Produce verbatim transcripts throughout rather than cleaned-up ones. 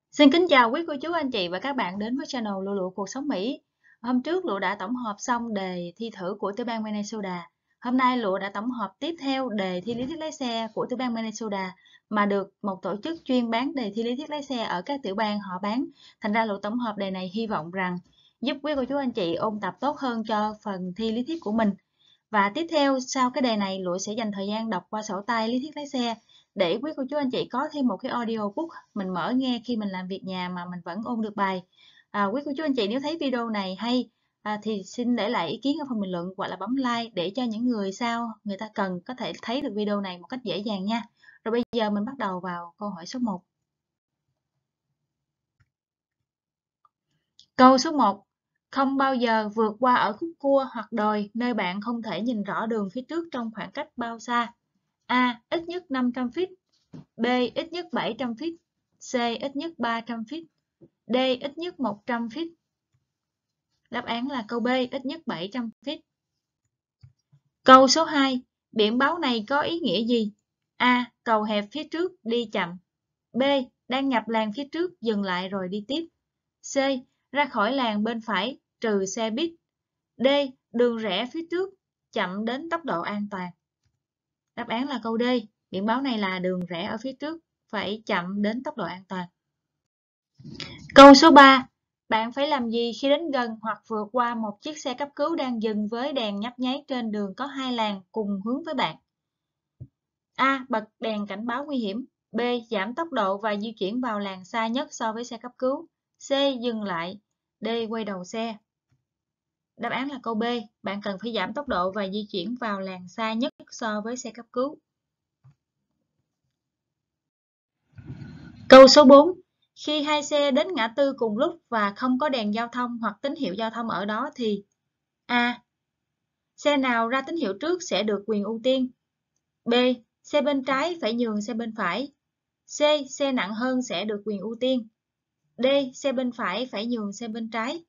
Xin kính chào quý cô chú anh chị và các bạn đến với channel Lụa Lụa Cuộc Sống Mỹ. Hôm trước Lụa đã tổng hợp xong đề thi thử của tiểu bang Minnesota. Hôm nay Lụa đã tổng hợp tiếp theo đề thi lý thuyết lái xe của tiểu bang Minnesota mà được một tổ chức chuyên bán đề thi lý thuyết lái xe ở các tiểu bang họ bán. Thành ra Lụa tổng hợp đề này hy vọng rằng giúp quý cô chú anh chị ôn tập tốt hơn cho phần thi lý thuyết của mình. Và tiếp theo sau cái đề này Lụa sẽ dành thời gian đọc qua sổ tay lý thuyết lái xe để quý cô chú anh chị có thêm một cái audiobook mình mở nghe khi mình làm việc nhà mà mình vẫn ôn được bài. À, quý cô chú anh chị nếu thấy video này hay à, thì xin để lại ý kiến ở phần bình luận hoặc là bấm like để cho những người sau người ta cần có thể thấy được video này một cách dễ dàng nha. Rồi bây giờ mình bắt đầu vào câu hỏi số một. Câu số một. Không bao giờ vượt qua ở khúc cua hoặc đồi nơi bạn không thể nhìn rõ đường phía trước trong khoảng cách bao xa. A. Ít nhất năm trăm feet. B. Ít nhất bảy trăm feet. C. Ít nhất ba trăm feet. D. Ít nhất một trăm feet. Đáp án là câu B, ít nhất bảy trăm feet. Câu số hai. Biển báo này có ý nghĩa gì? A. Cầu hẹp phía trước, đi chậm. B. Đang nhập làn phía trước, dừng lại rồi đi tiếp. C. Ra khỏi làn bên phải, trừ xe buýt. D. Đường rẽ phía trước, chậm đến tốc độ an toàn. Đáp án là câu D. Biển báo này là đường rẽ ở phía trước, phải chậm đến tốc độ an toàn. Câu số ba. Bạn phải làm gì khi đến gần hoặc vượt qua một chiếc xe cấp cứu đang dừng với đèn nhấp nháy trên đường có hai làn cùng hướng với bạn? A. Bật đèn cảnh báo nguy hiểm. B. Giảm tốc độ và di chuyển vào làn xa nhất so với xe cấp cứu. C. Dừng lại. D. Quay đầu xe. Đáp án là câu B. Bạn cần phải giảm tốc độ và di chuyển vào làn xa nhất so với xe cấp cứu. Câu số bốn. Khi hai xe đến ngã tư cùng lúc và không có đèn giao thông hoặc tín hiệu giao thông ở đó thì A. Xe nào ra tín hiệu trước sẽ được quyền ưu tiên. B. Xe bên trái phải nhường xe bên phải. C. Xe nặng hơn sẽ được quyền ưu tiên. D. Xe bên phải phải nhường xe bên trái.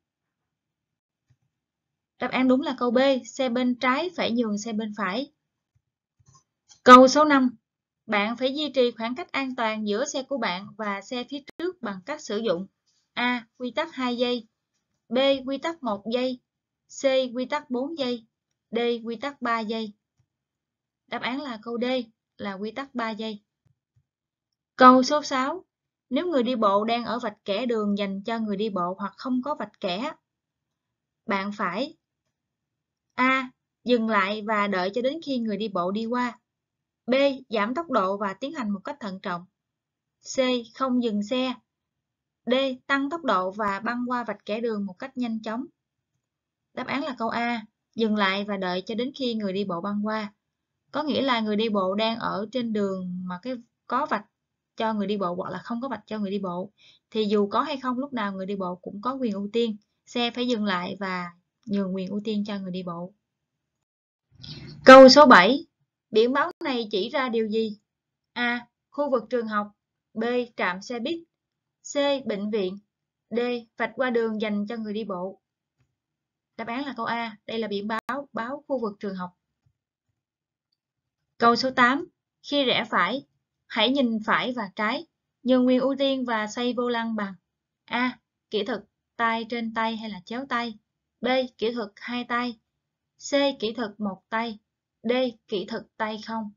Đáp án đúng là câu B. Xe bên trái phải nhường xe bên phải. Câu số năm. Bạn phải duy trì khoảng cách an toàn giữa xe của bạn và xe phía trước bằng cách sử dụng A. Quy tắc hai giây. B. Quy tắc một giây. C. Quy tắc bốn giây. D. Quy tắc ba giây. Đáp án là câu D là quy tắc ba giây. Câu số sáu. Nếu người đi bộ đang ở vạch kẻ đường dành cho người đi bộ hoặc không có vạch kẻ, bạn phải A. Dừng lại và đợi cho đến khi người đi bộ đi qua. B. Giảm tốc độ và tiến hành một cách thận trọng. C. Không dừng xe. D. Tăng tốc độ và băng qua vạch kẻ đường một cách nhanh chóng. Đáp án là câu A. Dừng lại và đợi cho đến khi người đi bộ băng qua. Có nghĩa là người đi bộ đang ở trên đường mà cái có vạch cho người đi bộ hoặc là không có vạch cho người đi bộ. Thì dù có hay không lúc nào người đi bộ cũng có quyền ưu tiên. Xe phải dừng lại và nhường quyền ưu tiên cho người đi bộ. Câu số bảy. Biển báo này chỉ ra điều gì? A. Khu vực trường học. B. Trạm xe buýt. C. Bệnh viện. D. Vạch qua đường dành cho người đi bộ. Đáp án là câu A. Đây là biển báo báo khu vực trường học. Câu số tám. Khi rẽ phải, hãy nhìn phải và trái, nhường quyền ưu tiên và xoay vô lăng bằng A. Kỹ thuật tay trên tay hay là chéo tay. B. Kỹ thuật hai tay. C. Kỹ thuật một tay. D. Kỹ thuật tay không.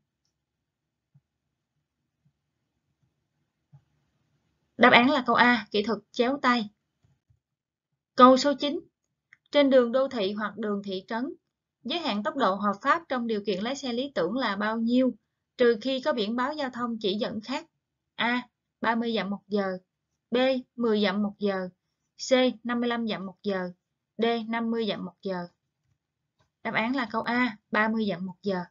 Đáp án là câu A. Kỹ thuật chéo tay. Câu số chín. Trên đường đô thị hoặc đường thị trấn, giới hạn tốc độ hợp pháp trong điều kiện lái xe lý tưởng là bao nhiêu, trừ khi có biển báo giao thông chỉ dẫn khác? A. ba mươi dặm một giờ. B. mười dặm một giờ. C. năm mươi lăm dặm một giờ. D. năm mươi dặm một giờ. Đáp án là câu A. ba mươi dặm một giờ.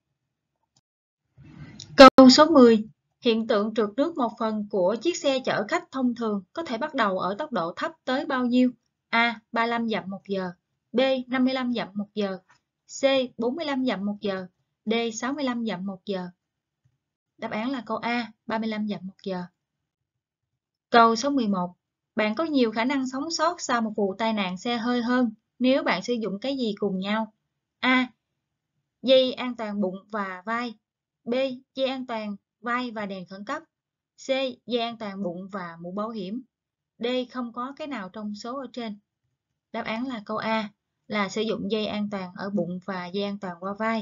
Câu số mười. Hiện tượng trượt nước một phần của chiếc xe chở khách thông thường có thể bắt đầu ở tốc độ thấp tới bao nhiêu? A. ba mươi lăm dặm một giờ. B. năm mươi lăm dặm một giờ. C. bốn mươi lăm dặm một giờ. D. sáu mươi lăm dặm một giờ. Đáp án là câu A. ba mươi lăm dặm một giờ. Câu số mười một. Bạn có nhiều khả năng sống sót sau một vụ tai nạn xe hơi hơn nếu bạn sử dụng cái gì cùng nhau? A. Dây an toàn bụng và vai. B. Dây an toàn vai và đèn khẩn cấp. C. Dây an toàn bụng và mũ bảo hiểm. D. Không có cái nào trong số ở trên. Đáp án là câu A, là sử dụng dây an toàn ở bụng và dây an toàn qua vai.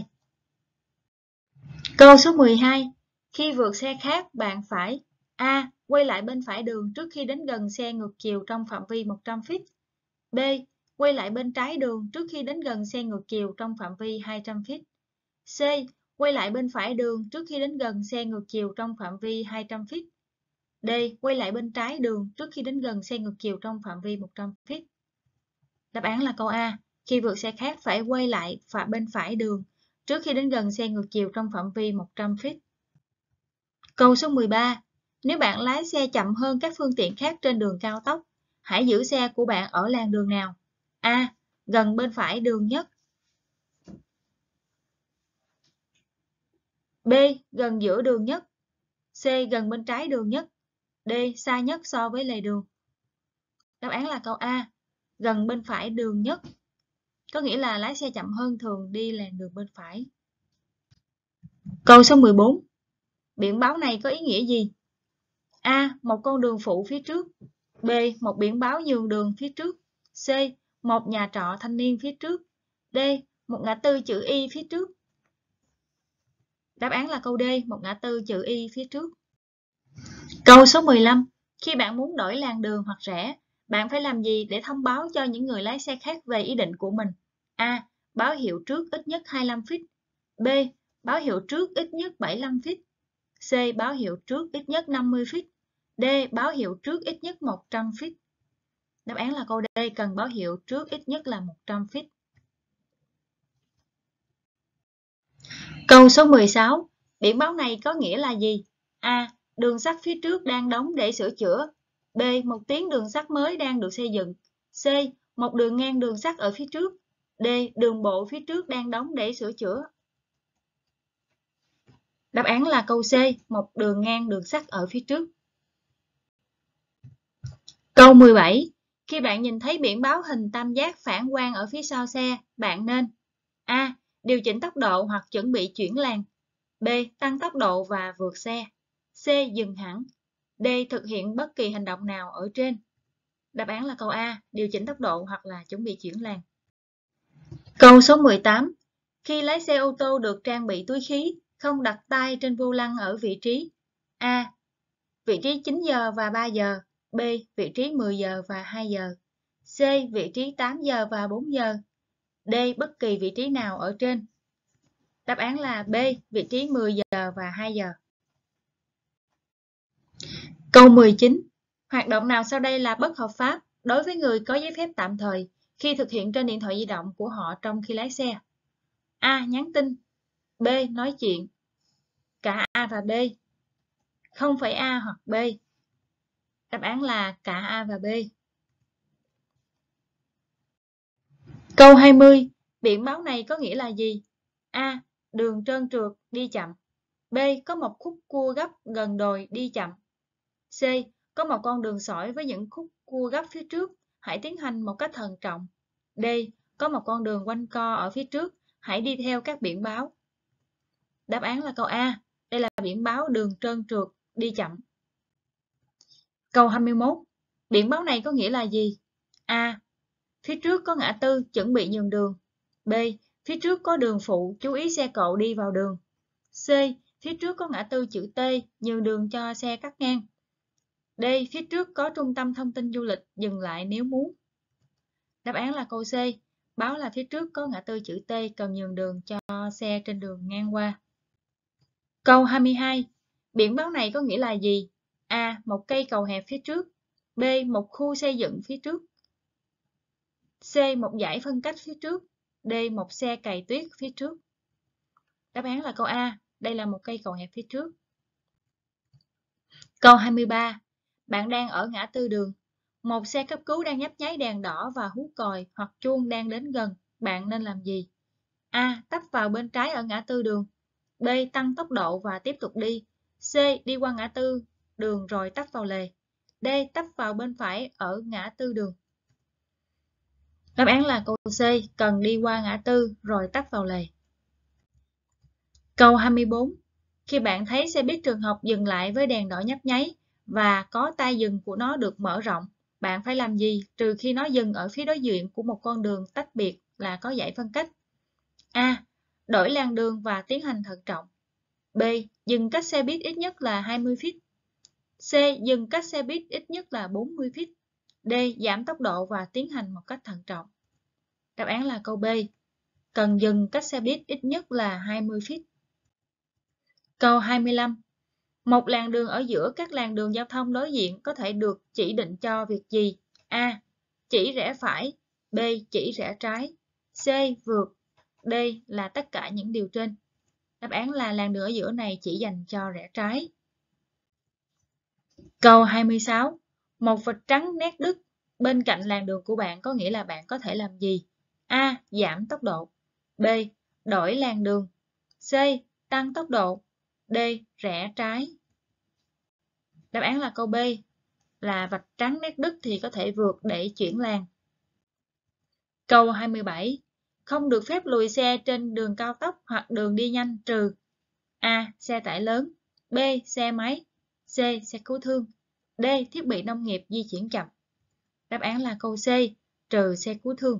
Câu số mười hai. Khi vượt xe khác, bạn phải A. Quay lại bên phải đường trước khi đến gần xe ngược chiều trong phạm vi một trăm feet. B. Quay lại bên trái đường trước khi đến gần xe ngược chiều trong phạm vi hai trăm feet. C. Quay lại bên phải đường trước khi đến gần xe ngược chiều trong phạm vi hai trăm feet. D. Quay lại bên trái đường trước khi đến gần xe ngược chiều trong phạm vi một trăm feet. Đáp án là câu A. Khi vượt xe khác phải quay lại bên phải đường trước khi đến gần xe ngược chiều trong phạm vi một trăm feet. Câu số mười ba. Nếu bạn lái xe chậm hơn các phương tiện khác trên đường cao tốc, hãy giữ xe của bạn ở làn đường nào? A. Gần bên phải đường nhất. B. Gần giữa đường nhất. C. Gần bên trái đường nhất. D. Xa nhất so với lề đường. Đáp án là câu A. Gần bên phải đường nhất. Có nghĩa là lái xe chậm hơn thường đi làn đường bên phải. Câu số mười bốn. Biển báo này có ý nghĩa gì? A. Một con đường phụ phía trước. B. Một biển báo nhường đường phía trước. C. Một nhà trọ thanh niên phía trước. D. Một ngã tư chữ Y phía trước. Đáp án là câu D. Một ngã tư chữ Y phía trước. Câu số mười lăm. Khi bạn muốn đổi làn đường hoặc rẽ, bạn phải làm gì để thông báo cho những người lái xe khác về ý định của mình? A. Báo hiệu trước ít nhất hai mươi lăm feet. B. Báo hiệu trước ít nhất bảy mươi lăm feet. C. Báo hiệu trước ít nhất năm mươi feet. D. Báo hiệu trước ít nhất một trăm feet. Đáp án là câu D. Cần báo hiệu trước ít nhất là một trăm feet. Câu số mười sáu. Biển báo này có nghĩa là gì? A. Đường sắt phía trước đang đóng để sửa chữa. B. Một tuyến đường sắt mới đang được xây dựng. C. Một đường ngang đường sắt ở phía trước. D. Đường bộ phía trước đang đóng để sửa chữa. Đáp án là câu C. Một đường ngang đường sắt ở phía trước. Câu mười bảy. Khi bạn nhìn thấy biển báo hình tam giác phản quang ở phía sau xe, bạn nên A. Điều chỉnh tốc độ hoặc chuẩn bị chuyển làn. B. Tăng tốc độ và vượt xe. C. Dừng hẳn. D. Thực hiện bất kỳ hành động nào ở trên. Đáp án là câu A. Điều chỉnh tốc độ hoặc là chuẩn bị chuyển làn. Câu số mười tám. Khi lái xe ô tô được trang bị túi khí, không đặt tay trên vô lăng ở vị trí A. Vị trí chín giờ và ba giờ. B. Vị trí mười giờ và hai giờ. C. Vị trí tám giờ và bốn giờ. D. Bất kỳ vị trí nào ở trên. Đáp án là B. Vị trí mười giờ và hai giờ. Câu mười chín. Hoạt động nào sau đây là bất hợp pháp đối với người có giấy phép tạm thời khi thực hiện trên điện thoại di động của họ trong khi lái xe? A. Nhắn tin. B. Nói chuyện. Cả A và B. Không phải A hoặc B. Đáp án là cả A và B. Câu hai mươi. Biển báo này có nghĩa là gì? A. Đường trơn trượt, đi chậm. B. Có một khúc cua gấp gần đồi, đi chậm. C. Có một con đường sỏi với những khúc cua gấp phía trước, hãy tiến hành một cách thận trọng. D. Có một con đường quanh co ở phía trước, hãy đi theo các biển báo. Đáp án là câu A. Đây là biển báo đường trơn trượt, đi chậm. Câu hai mươi mốt. Biển báo này có nghĩa là gì? A. Phía trước có ngã tư, chuẩn bị nhường đường. B. Phía trước có đường phụ, chú ý xe cộ đi vào đường. C. Phía trước có ngã tư chữ T, nhường đường cho xe cắt ngang. D. Phía trước có trung tâm thông tin du lịch, dừng lại nếu muốn. Đáp án là câu C. Báo là phía trước có ngã tư chữ T, cần nhường đường cho xe trên đường ngang qua. Câu hai mươi hai. Biển báo này có nghĩa là gì? A. Một cây cầu hẹp phía trước. B. Một khu xây dựng phía trước. C. Một dải phân cách phía trước. D. Một xe cày tuyết phía trước. Đáp án là câu A. Đây là một cây cầu hẹp phía trước. Câu hai mươi ba. Bạn đang ở ngã tư đường. Một xe cấp cứu đang nhấp nháy đèn đỏ và hú còi hoặc chuông đang đến gần. Bạn nên làm gì? A. Tấp vào bên trái ở ngã tư đường. B. Tăng tốc độ và tiếp tục đi. C. Đi qua ngã tư đường rồi tấp vào lề. D. Tấp vào bên phải ở ngã tư đường. Đáp án là câu C. Cần đi qua ngã tư rồi tấp vào lề. Câu hai mươi bốn. Khi bạn thấy xe buýt trường học dừng lại với đèn đỏ nhấp nháy và có tay dừng của nó được mở rộng, bạn phải làm gì trừ khi nó dừng ở phía đối diện của một con đường tách biệt là có dãy phân cách? A. Đổi làn đường và tiến hành thận trọng. B. Dừng cách xe buýt ít nhất là hai mươi feet. C. Dừng cách xe buýt ít nhất là bốn mươi feet. D. Giảm tốc độ và tiến hành một cách thận trọng. Đáp án là câu B. Cần dừng cách xe buýt ít nhất là hai mươi feet. Câu hai mươi lăm. Một làn đường ở giữa các làn đường giao thông đối diện có thể được chỉ định cho việc gì? A. Chỉ rẽ phải. B. Chỉ rẽ trái. C. Vượt. D. Là tất cả những điều trên. Đáp án là làn đường ở giữa này chỉ dành cho rẽ trái. Câu hai mươi sáu. Một vệt trắng nét đứt bên cạnh làn đường của bạn có nghĩa là bạn có thể làm gì? A. Giảm tốc độ. B. Đổi làn đường. C. Tăng tốc độ. D. Rẽ trái. Đáp án là câu B. Là vạch trắng nét đứt thì có thể vượt để chuyển làn. Câu hai mươi bảy. Không được phép lùi xe trên đường cao tốc hoặc đường đi nhanh trừ A. Xe tải lớn. B. Xe máy. C. Xe cứu thương. D. Thiết bị nông nghiệp di chuyển chậm. Đáp án là câu C. Trừ xe cứu thương.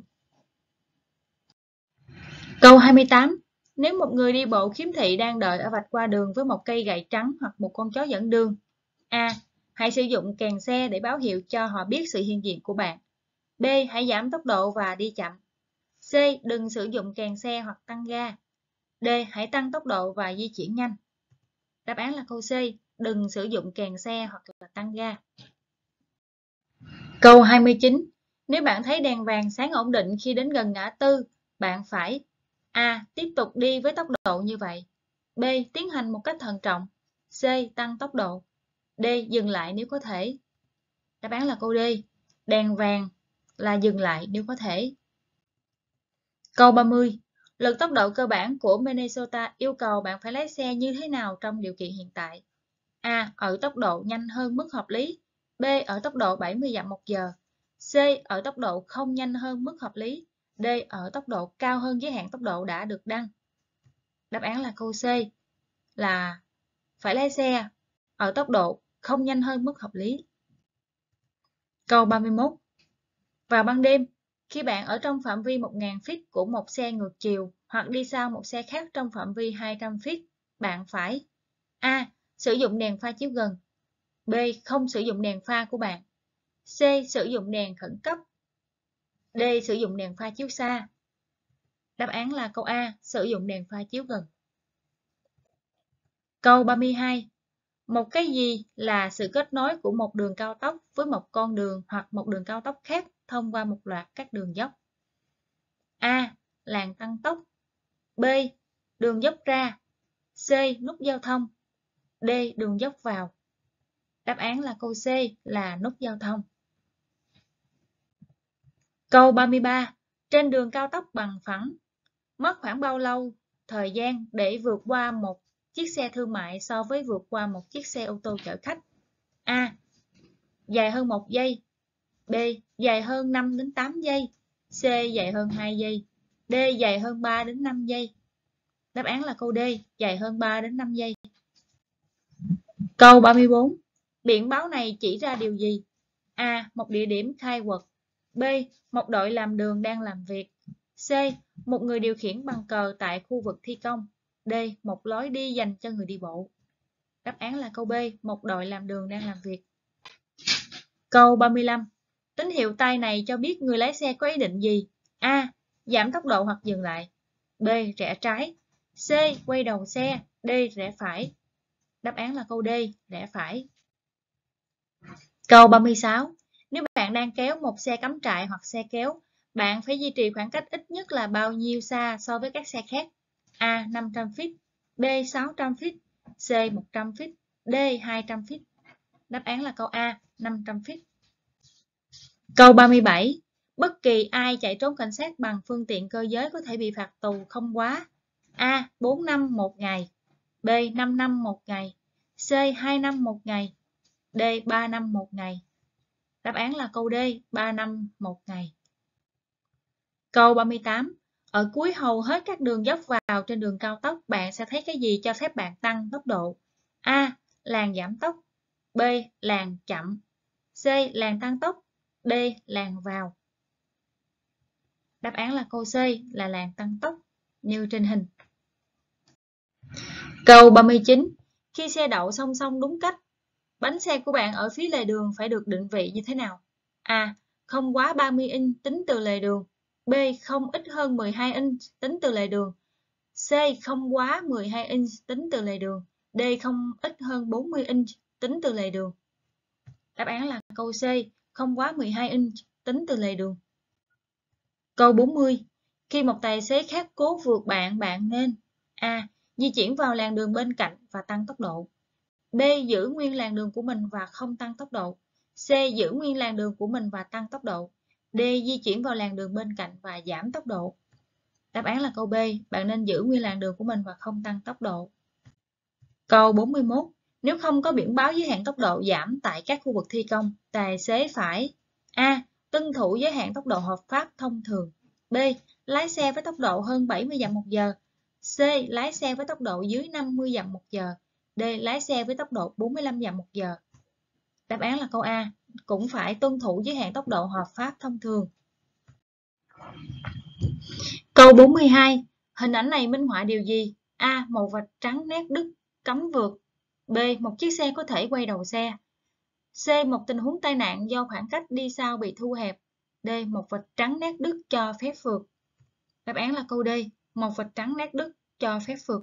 Câu hai mươi tám. Nếu một người đi bộ khiếm thị đang đợi ở vạch qua đường với một cây gậy trắng hoặc một con chó dẫn đường. A. Hãy sử dụng kèn xe để báo hiệu cho họ biết sự hiện diện của bạn. B. Hãy giảm tốc độ và đi chậm. C. Đừng sử dụng kèn xe hoặc tăng ga. D. Hãy tăng tốc độ và di chuyển nhanh. Đáp án là câu C. Đừng sử dụng kèn xe hoặc là tăng ga. Câu hai mươi chín. Nếu bạn thấy đèn vàng sáng ổn định khi đến gần ngã tư, bạn phải A. Tiếp tục đi với tốc độ như vậy. B. Tiến hành một cách thận trọng. C. Tăng tốc độ. D. Dừng lại nếu có thể. Đáp án là câu D. Đèn vàng là dừng lại nếu có thể. Câu ba mươi. Luật tốc độ cơ bản của Minnesota yêu cầu bạn phải lái xe như thế nào trong điều kiện hiện tại? A. Ở tốc độ nhanh hơn mức hợp lý. B. Ở tốc độ bảy mươi dặm một giờ. C. Ở tốc độ không nhanh hơn mức hợp lý. D. Ở tốc độ cao hơn giới hạn tốc độ đã được đăng. Đáp án là câu C. Là phải lái xe ở tốc độ không nhanh hơn mức hợp lý. Câu ba mươi mốt. Vào ban đêm, khi bạn ở trong phạm vi một nghìn feet của một xe ngược chiều hoặc đi sau một xe khác trong phạm vi hai trăm feet, bạn phải A. Sử dụng đèn pha chiếu gần. B. Không sử dụng đèn pha của bạn. C. Sử dụng đèn khẩn cấp. D. Sử dụng đèn pha chiếu xa. Đáp án là câu A. Sử dụng đèn pha chiếu gần. Câu ba mươi hai. Một cái gì là sự kết nối của một đường cao tốc với một con đường hoặc một đường cao tốc khác thông qua một loạt các đường dốc? A. Làn tăng tốc. B. Đường dốc ra. C. Nút giao thông. D. Đường dốc vào. Đáp án là câu C. Là nút giao thông. Câu ba mươi ba. Trên đường cao tốc bằng phẳng, mất khoảng bao lâu thời gian để vượt qua một chiếc xe thương mại so với vượt qua một chiếc xe ô tô chở khách? A. Dài hơn một giây. B. Dài hơn năm đến tám giây. C. Dài hơn hai giây. D. Dài hơn ba đến năm giây. Đáp án là câu D. Dài hơn ba đến năm giây. Câu ba mươi bốn. Biển báo này chỉ ra điều gì? A. Một địa điểm khai quật. B. Một đội làm đường đang làm việc. C. Một người điều khiển bằng cờ tại khu vực thi công. D. Một lối đi dành cho người đi bộ. Đáp án là câu B. Một đội làm đường đang làm việc. Câu ba mươi lăm. Tín hiệu tay này cho biết người lái xe có ý định gì? A. Giảm tốc độ hoặc dừng lại. B. Rẽ trái. C. Quay đầu xe. D. Rẽ phải. Đáp án là câu D. Rẽ phải. Câu ba mươi sáu. Nếu bạn đang kéo một xe cắm trại hoặc xe kéo, bạn phải duy trì khoảng cách ít nhất là bao nhiêu xa so với các xe khác? A. năm trăm feet. B. sáu trăm feet. C. một trăm feet. D. hai trăm feet. Đáp án là câu A. năm trăm feet. Câu ba mươi bảy. Bất kỳ ai chạy trốn cảnh sát bằng phương tiện cơ giới có thể bị phạt tù không quá A. bốn năm một ngày. B. năm năm một ngày. C. hai năm một ngày. D. ba năm một ngày. Đáp án là câu D. ba năm một ngày. Câu ba mươi tám. Ở cuối hầu hết các đường dốc vào trên đường cao tốc, bạn sẽ thấy cái gì cho phép bạn tăng tốc độ? A. Làn giảm tốc. B. Làn chậm. C. Làn tăng tốc. D. Làn vào. Đáp án là câu C là làn tăng tốc như trên hình. Câu ba mươi chín. Khi xe đậu song song đúng cách, bánh xe của bạn ở phía lề đường phải được định vị như thế nào? A. Không quá ba mươi inch tính từ lề đường. B. Không ít hơn mười hai inch tính từ lề đường. C. Không quá mười hai inch tính từ lề đường. D. Không ít hơn bốn mươi inch tính từ lề đường. Đáp án là câu C, không quá mười hai inch tính từ lề đường. Câu bốn mươi. Khi một tài xế khác cố vượt bạn, bạn nên A. Di chuyển vào làn đường bên cạnh và tăng tốc độ. B. Giữ nguyên làn đường của mình và không tăng tốc độ. C. Giữ nguyên làn đường của mình và tăng tốc độ. D. Di chuyển vào làn đường bên cạnh và giảm tốc độ. Đáp án là câu B, bạn nên giữ nguyên làn đường của mình và không tăng tốc độ. Câu bốn mươi mốt. Nếu không có biển báo giới hạn tốc độ giảm tại các khu vực thi công, tài xế phải A. Tuân thủ giới hạn tốc độ hợp pháp thông thường. B. Lái xe với tốc độ hơn bảy mươi dặm một giờ. C. Lái xe với tốc độ dưới năm mươi dặm một giờ. D. Lái xe với tốc độ bốn mươi lăm dặm một giờ. Đáp án là câu A, cũng phải tuân thủ giới hạn tốc độ hợp pháp thông thường. Câu bốn mươi hai. Hình ảnh này minh họa điều gì? A. Một vạch trắng nét đứt cấm vượt. B. Một chiếc xe có thể quay đầu xe. C. Một tình huống tai nạn do khoảng cách đi sau bị thu hẹp. D. Một vạch trắng nét đứt cho phép vượt. Đáp án là câu D, một vạch trắng nét đứt cho phép vượt.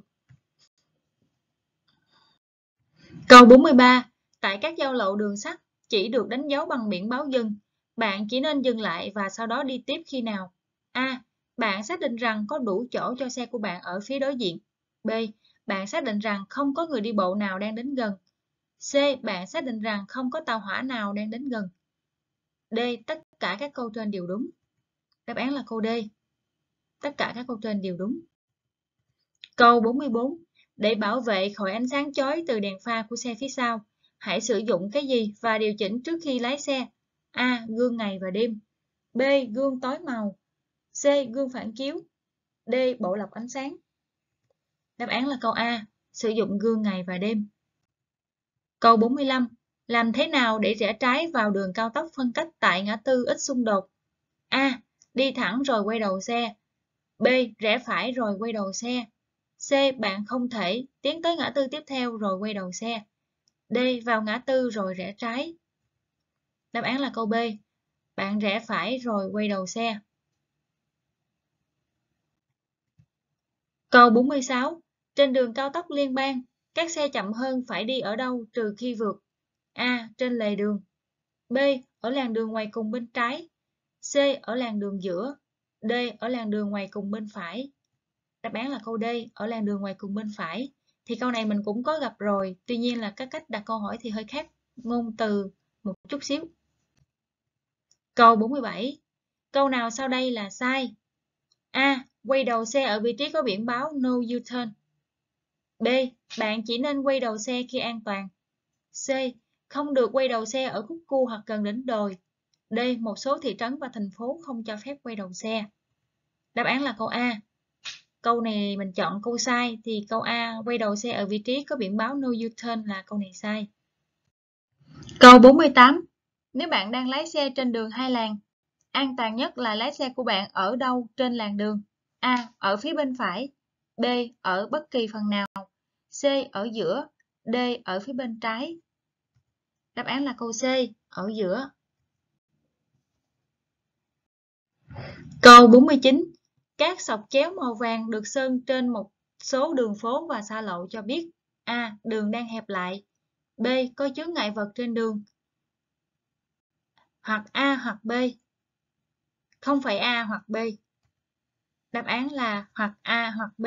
Câu bốn mươi ba. Tại các giao lộ đường sắt chỉ được đánh dấu bằng biển báo dừng, bạn chỉ nên dừng lại và sau đó đi tiếp khi nào? A. Bạn xác định rằng có đủ chỗ cho xe của bạn ở phía đối diện. B. Bạn xác định rằng không có người đi bộ nào đang đến gần. C. Bạn xác định rằng không có tàu hỏa nào đang đến gần. D. Tất cả các câu trên đều đúng. Đáp án là câu D. Tất cả các câu trên đều đúng. Câu bốn mươi bốn. Để bảo vệ khỏi ánh sáng chói từ đèn pha của xe phía sau, hãy sử dụng cái gì và điều chỉnh trước khi lái xe? A. Gương ngày và đêm. B. Gương tối màu. C. Gương phản chiếu. D. Bộ lọc ánh sáng. Đáp án là câu A. Sử dụng gương ngày và đêm. Câu bốn mươi lăm. Làm thế nào để rẽ trái vào đường cao tốc phân cách tại ngã tư ít xung đột? A. Đi thẳng rồi quay đầu xe. B. Rẽ phải rồi quay đầu xe. C. Bạn không thể tiến tới ngã tư tiếp theo rồi quay đầu xe. D. Vào ngã tư rồi rẽ trái. Đáp án là câu B. Bạn rẽ phải rồi quay đầu xe. Câu bốn mươi sáu. Trên đường cao tốc liên bang, các xe chậm hơn phải đi ở đâu trừ khi vượt? A. Trên lề đường. B. Ở làn đường ngoài cùng bên trái. C. Ở làn đường giữa. D. Ở làn đường ngoài cùng bên phải. Đáp án là câu D, ở làn đường ngoài cùng bên phải. Thì câu này mình cũng có gặp rồi, tuy nhiên là các cách đặt câu hỏi thì hơi khác ngôn từ một chút xíu. Câu bốn mươi bảy. Câu nào sau đây là sai? A. Quay đầu xe ở vị trí có biển báo No U-turn. B. Bạn chỉ nên quay đầu xe khi an toàn. C. Không được quay đầu xe ở khúc cua hoặc gần đỉnh đồi. D. Một số thị trấn và thành phố không cho phép quay đầu xe. Đáp án là câu A. Câu này mình chọn câu sai, thì câu A, quay đầu xe ở vị trí có biển báo No U-turn là câu này sai. Câu bốn mươi tám. Nếu bạn đang lái xe trên đường hai làn, an toàn nhất là lái xe của bạn ở đâu trên làn đường? A. Ở phía bên phải. B. Ở bất kỳ phần nào. C. Ở giữa. D. Ở phía bên trái. Đáp án là câu C, ở giữa. Câu bốn mươi chín. Các sọc chéo màu vàng được sơn trên một số đường phố và xa lộ cho biết: A. Đường đang hẹp lại. B. Có chướng ngại vật trên đường. Hoặc A hoặc B. Không phải A hoặc B. Đáp án là hoặc A hoặc B.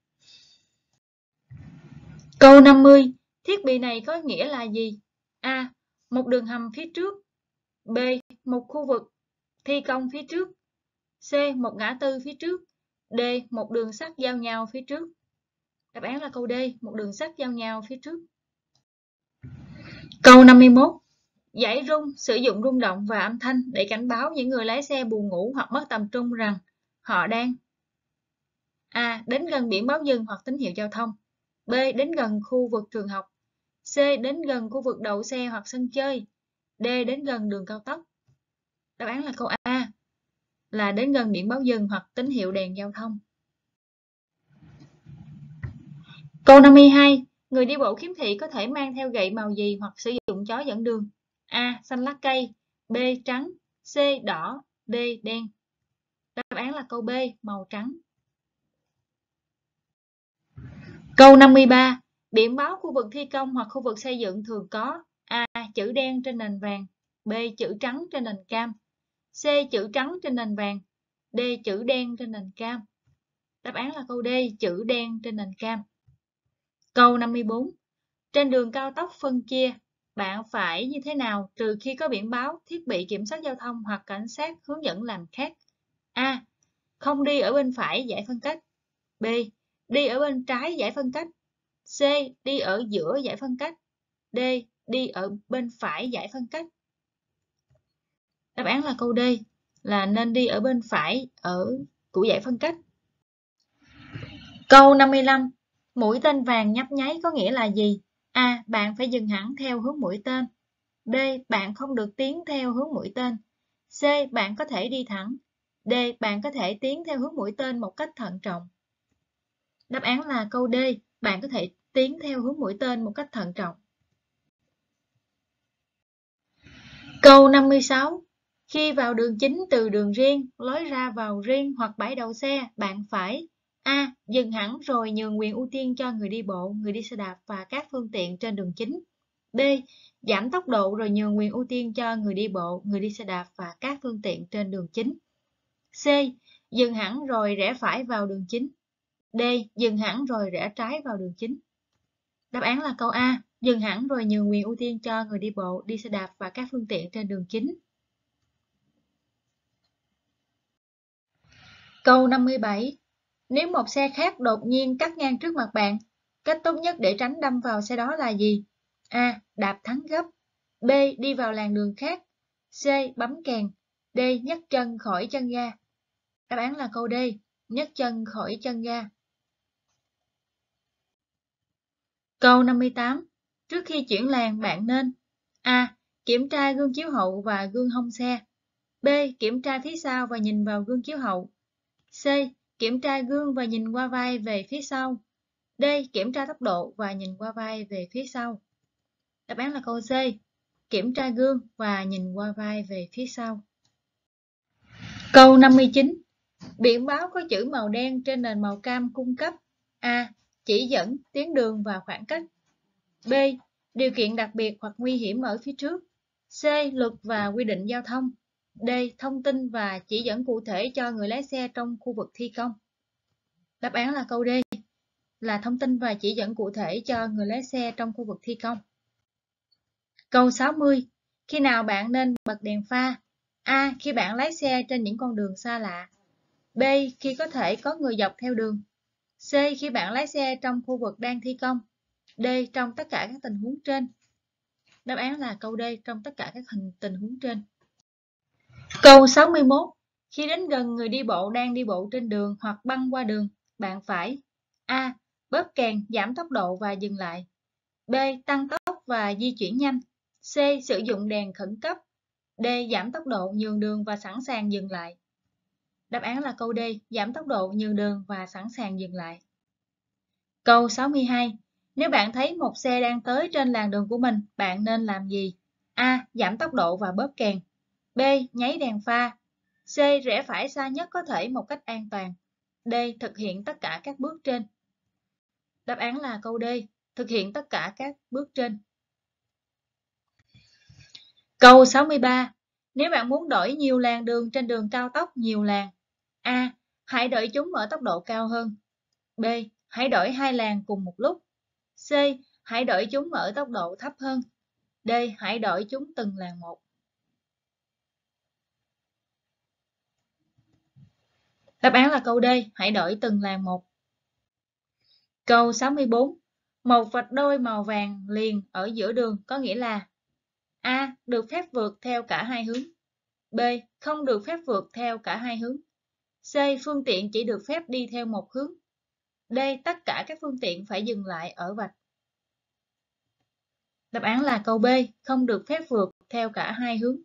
Câu năm mươi. Thiết bị này có nghĩa là gì? A. Một đường hầm phía trước. B. Một khu vực thi công phía trước. C. Một ngã tư phía trước. D. Một đường sắt giao nhau phía trước. Đáp án là câu D, một đường sắt giao nhau phía trước. Câu năm mươi mốt. Dãy rung sử dụng rung động và âm thanh để cảnh báo những người lái xe buồn ngủ hoặc mất tập trung rằng họ đang A. Đến gần biển báo dừng hoặc tín hiệu giao thông. B. Đến gần khu vực trường học. C. Đến gần khu vực đậu xe hoặc sân chơi. D. Đến gần đường cao tốc. Đáp án là câu A, là đến gần biển báo dừng hoặc tín hiệu đèn giao thông. Câu năm mươi hai. Người đi bộ khiếm thị có thể mang theo gậy màu gì hoặc sử dụng chó dẫn đường? A. Xanh lá cây. B. Trắng. C. Đỏ. D. Đen. Đáp án là câu B, màu trắng. Câu năm mươi ba. Biển báo khu vực thi công hoặc khu vực xây dựng thường có A. Chữ đen trên nền vàng. B. Chữ trắng trên nền cam. C. Chữ trắng trên nền vàng. D. Chữ đen trên nền cam. Đáp án là câu D, chữ đen trên nền cam. Câu năm mươi bốn. Trên đường cao tốc phân chia, bạn phải như thế nào trừ khi có biển báo, thiết bị kiểm soát giao thông hoặc cảnh sát hướng dẫn làm khác? A. Không đi ở bên phải giải phân cách. B. Đi ở bên trái giải phân cách. C. Đi ở giữa giải phân cách. D. Đi ở bên phải giải phân cách. Đáp án là câu D, là nên đi ở bên phải ở của giải phân cách. Câu năm mươi lăm. Mũi tên vàng nhấp nháy có nghĩa là gì? A. Bạn phải dừng hẳn theo hướng mũi tên. B. Bạn không được tiến theo hướng mũi tên. C. Bạn có thể đi thẳng. D. Bạn có thể tiến theo hướng mũi tên một cách thận trọng. Đáp án là câu D, bạn có thể tiến theo hướng mũi tên một cách thận trọng. Câu năm mươi sáu. Khi vào đường chính từ đường riêng, lối ra vào riêng hoặc bãi đậu xe, bạn phải A. Dừng hẳn rồi nhường quyền ưu tiên cho người đi bộ, người đi xe đạp và các phương tiện trên đường chính. B. Giảm tốc độ rồi nhường quyền ưu tiên cho người đi bộ, người đi xe đạp và các phương tiện trên đường chính. C. Dừng hẳn rồi rẽ phải vào đường chính. D. Dừng hẳn rồi rẽ trái vào đường chính. Đáp án là câu A. Dừng hẳn rồi nhường quyền ưu tiên cho người đi bộ, đi xe đạp và các phương tiện trên đường chính. Câu năm mươi bảy. Nếu một xe khác đột nhiên cắt ngang trước mặt bạn, cách tốt nhất để tránh đâm vào xe đó là gì? A. Đạp thắng gấp. B. Đi vào làn đường khác. C. Bấm kèn. D. Nhấc chân khỏi chân ga. Đáp án là câu D. Nhấc chân khỏi chân ga. Câu năm mươi tám. Trước khi chuyển làn bạn nên A. Kiểm tra gương chiếu hậu và gương hông xe. B. Kiểm tra phía sau và nhìn vào gương chiếu hậu. C. Kiểm tra gương và nhìn qua vai về phía sau. D. Kiểm tra tốc độ và nhìn qua vai về phía sau. Đáp án là câu C. Kiểm tra gương và nhìn qua vai về phía sau. Câu năm mươi chín. Biển báo có chữ màu đen trên nền màu cam cung cấp A. Chỉ dẫn, tuyến đường và khoảng cách. B. Điều kiện đặc biệt hoặc nguy hiểm ở phía trước. C. Luật và quy định giao thông. D. Thông tin và chỉ dẫn cụ thể cho người lái xe trong khu vực thi công. Đáp án là câu D, là thông tin và chỉ dẫn cụ thể cho người lái xe trong khu vực thi công. Câu sáu mươi. Khi nào bạn nên bật đèn pha? A. Khi bạn lái xe trên những con đường xa lạ. B. Khi có thể có người dọc theo đường. C. Khi bạn lái xe trong khu vực đang thi công. D. Trong tất cả các tình huống trên. Đáp án là câu D, trong tất cả các hình tình huống trên. Câu sáu mươi mốt. Khi đến gần người đi bộ đang đi bộ trên đường hoặc băng qua đường, bạn phải A. Bóp kèn giảm tốc độ và dừng lại. B. Tăng tốc và di chuyển nhanh. C. Sử dụng đèn khẩn cấp. D. Giảm tốc độ nhường đường và sẵn sàng dừng lại. Đáp án là câu D, giảm tốc độ nhường đường và sẵn sàng dừng lại. Câu sáu mươi hai. Nếu bạn thấy một xe đang tới trên làn đường của mình, bạn nên làm gì? A. Giảm tốc độ và bóp kèn. B. Nháy đèn pha. C. Rẽ phải xa nhất có thể một cách an toàn. D. Thực hiện tất cả các bước trên. Đáp án là câu D, thực hiện tất cả các bước trên. Câu sáu mươi ba. Nếu bạn muốn đổi nhiều làn đường trên đường cao tốc nhiều làn, A. Hãy đổi chúng ở tốc độ cao hơn. B. Hãy đổi hai làn cùng một lúc. C. Hãy đổi chúng ở tốc độ thấp hơn. D. Hãy đổi chúng từng làn một. Đáp án là câu D, hãy đổi từng làn một. Câu sáu mươi bốn. Một vạch đôi màu vàng liền ở giữa đường có nghĩa là A. Được phép vượt theo cả hai hướng. B. Không được phép vượt theo cả hai hướng. C. Phương tiện chỉ được phép đi theo một hướng. D. Tất cả các phương tiện phải dừng lại ở vạch. Đáp án là câu B. Không được phép vượt theo cả hai hướng.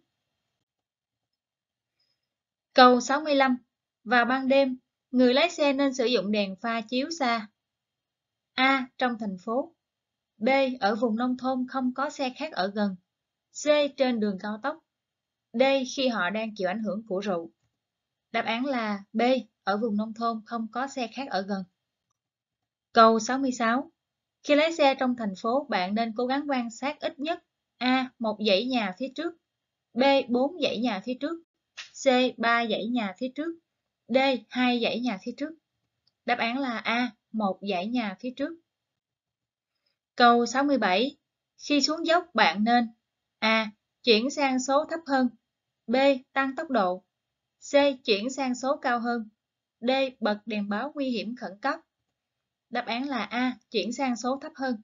Câu sáu mươi lăm. Vào ban đêm, người lái xe nên sử dụng đèn pha chiếu xa. A. Trong thành phố. B. Ở vùng nông thôn không có xe khác ở gần. C. Trên đường cao tốc. D. Khi họ đang chịu ảnh hưởng của rượu. Đáp án là B. Ở vùng nông thôn không có xe khác ở gần. Câu sáu mươi sáu. Khi lái xe trong thành phố, bạn nên cố gắng quan sát ít nhất A. Một dãy nhà phía trước. B. Bốn dãy nhà phía trước. C. Ba dãy nhà phía trước. D. Hai dãy nhà phía trước. Đáp án là A. Một dãy nhà phía trước. Câu sáu mươi bảy. Khi xuống dốc, bạn nên A. Chuyển sang số thấp hơn. B. Tăng tốc độ. C. Chuyển sang số cao hơn. D. Bật đèn báo nguy hiểm khẩn cấp. Đáp án là A. Chuyển sang số thấp hơn.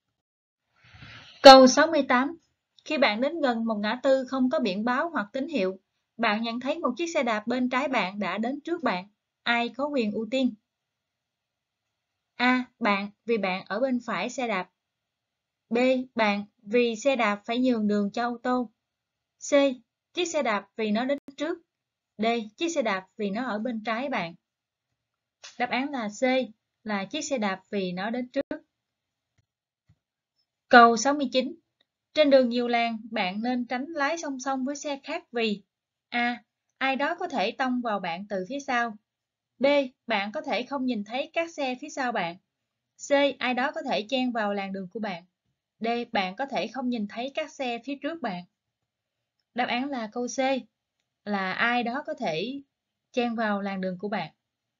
Câu sáu mươi tám. Khi bạn đến gần một ngã tư không có biển báo hoặc tín hiệu, bạn nhận thấy một chiếc xe đạp bên trái bạn đã đến trước bạn. Ai có quyền ưu tiên? A. Bạn, vì bạn ở bên phải xe đạp. B. Bạn, vì xe đạp phải nhường đường cho ô tô. C. Chiếc xe đạp vì nó đến trước. D. Chiếc xe đạp vì nó ở bên trái bạn. Đáp án là C. Là chiếc xe đạp vì nó đến trước. Câu sáu mươi chín. Trên đường nhiều làn, bạn nên tránh lái song song với xe khác vì A. Ai đó có thể tông vào bạn từ phía sau. B. Bạn có thể không nhìn thấy các xe phía sau bạn. C. Ai đó có thể chen vào làn đường của bạn. D. Bạn có thể không nhìn thấy các xe phía trước bạn. Đáp án là câu C. Là ai đó có thể chen vào làn đường của bạn.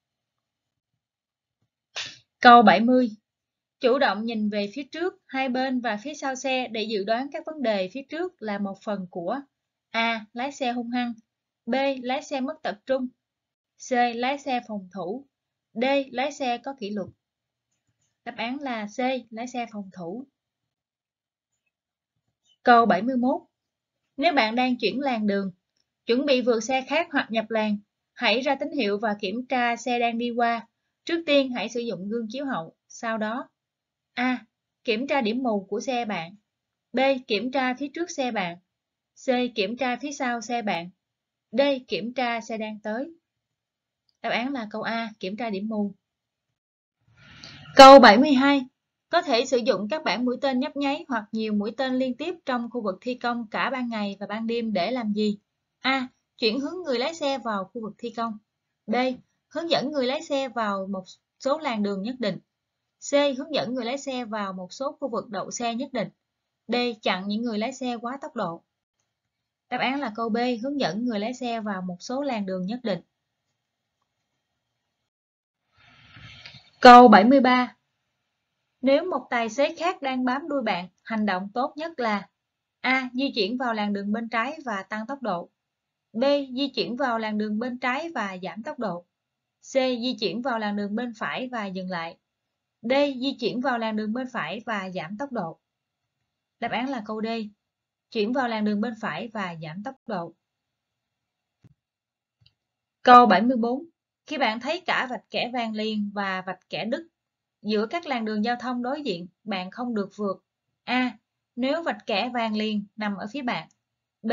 Câu bảy mươi. Chủ động nhìn về phía trước, hai bên và phía sau xe để dự đoán các vấn đề phía trước là một phần của A. Lái xe hung hăng. B. Lái xe mất tập trung. C. Lái xe phòng thủ. D. Lái xe có kỷ luật. Đáp án là C. Lái xe phòng thủ. Câu bảy mươi mốt. Nếu bạn đang chuyển làn đường, chuẩn bị vượt xe khác hoặc nhập làn, hãy ra tín hiệu và kiểm tra xe đang đi qua. Trước tiên hãy sử dụng gương chiếu hậu, sau đó A. Kiểm tra điểm mù của xe bạn. B. Kiểm tra phía trước xe bạn. C. Kiểm tra phía sau xe bạn. D. Kiểm tra xe đang tới. Đáp án là câu A. Kiểm tra điểm mù. Câu bảy mươi hai. Có thể sử dụng các bảng mũi tên nhấp nháy hoặc nhiều mũi tên liên tiếp trong khu vực thi công cả ban ngày và ban đêm để làm gì? A. Chuyển hướng người lái xe vào khu vực thi công. B. Hướng dẫn người lái xe vào một số làn đường nhất định. C. Hướng dẫn người lái xe vào một số khu vực đậu xe nhất định. D. Chặn những người lái xe quá tốc độ. Đáp án là câu B. Hướng dẫn người lái xe vào một số làn đường nhất định. Câu bảy mươi ba. Nếu một tài xế khác đang bám đuôi bạn, hành động tốt nhất là A. Di chuyển vào làn đường bên trái và tăng tốc độ. B. Di chuyển vào làn đường bên trái và giảm tốc độ. C. Di chuyển vào làn đường bên phải và dừng lại. D. Di chuyển vào làn đường bên phải và giảm tốc độ. Đáp án là câu D. Chuyển vào làn đường bên phải và giảm tốc độ. Câu bảy mươi bốn. Khi bạn thấy cả vạch kẻ vàng liền và vạch kẻ đứt giữa các làn đường giao thông đối diện, bạn không được vượt. A. Nếu vạch kẻ vàng liền nằm ở phía bạn. B.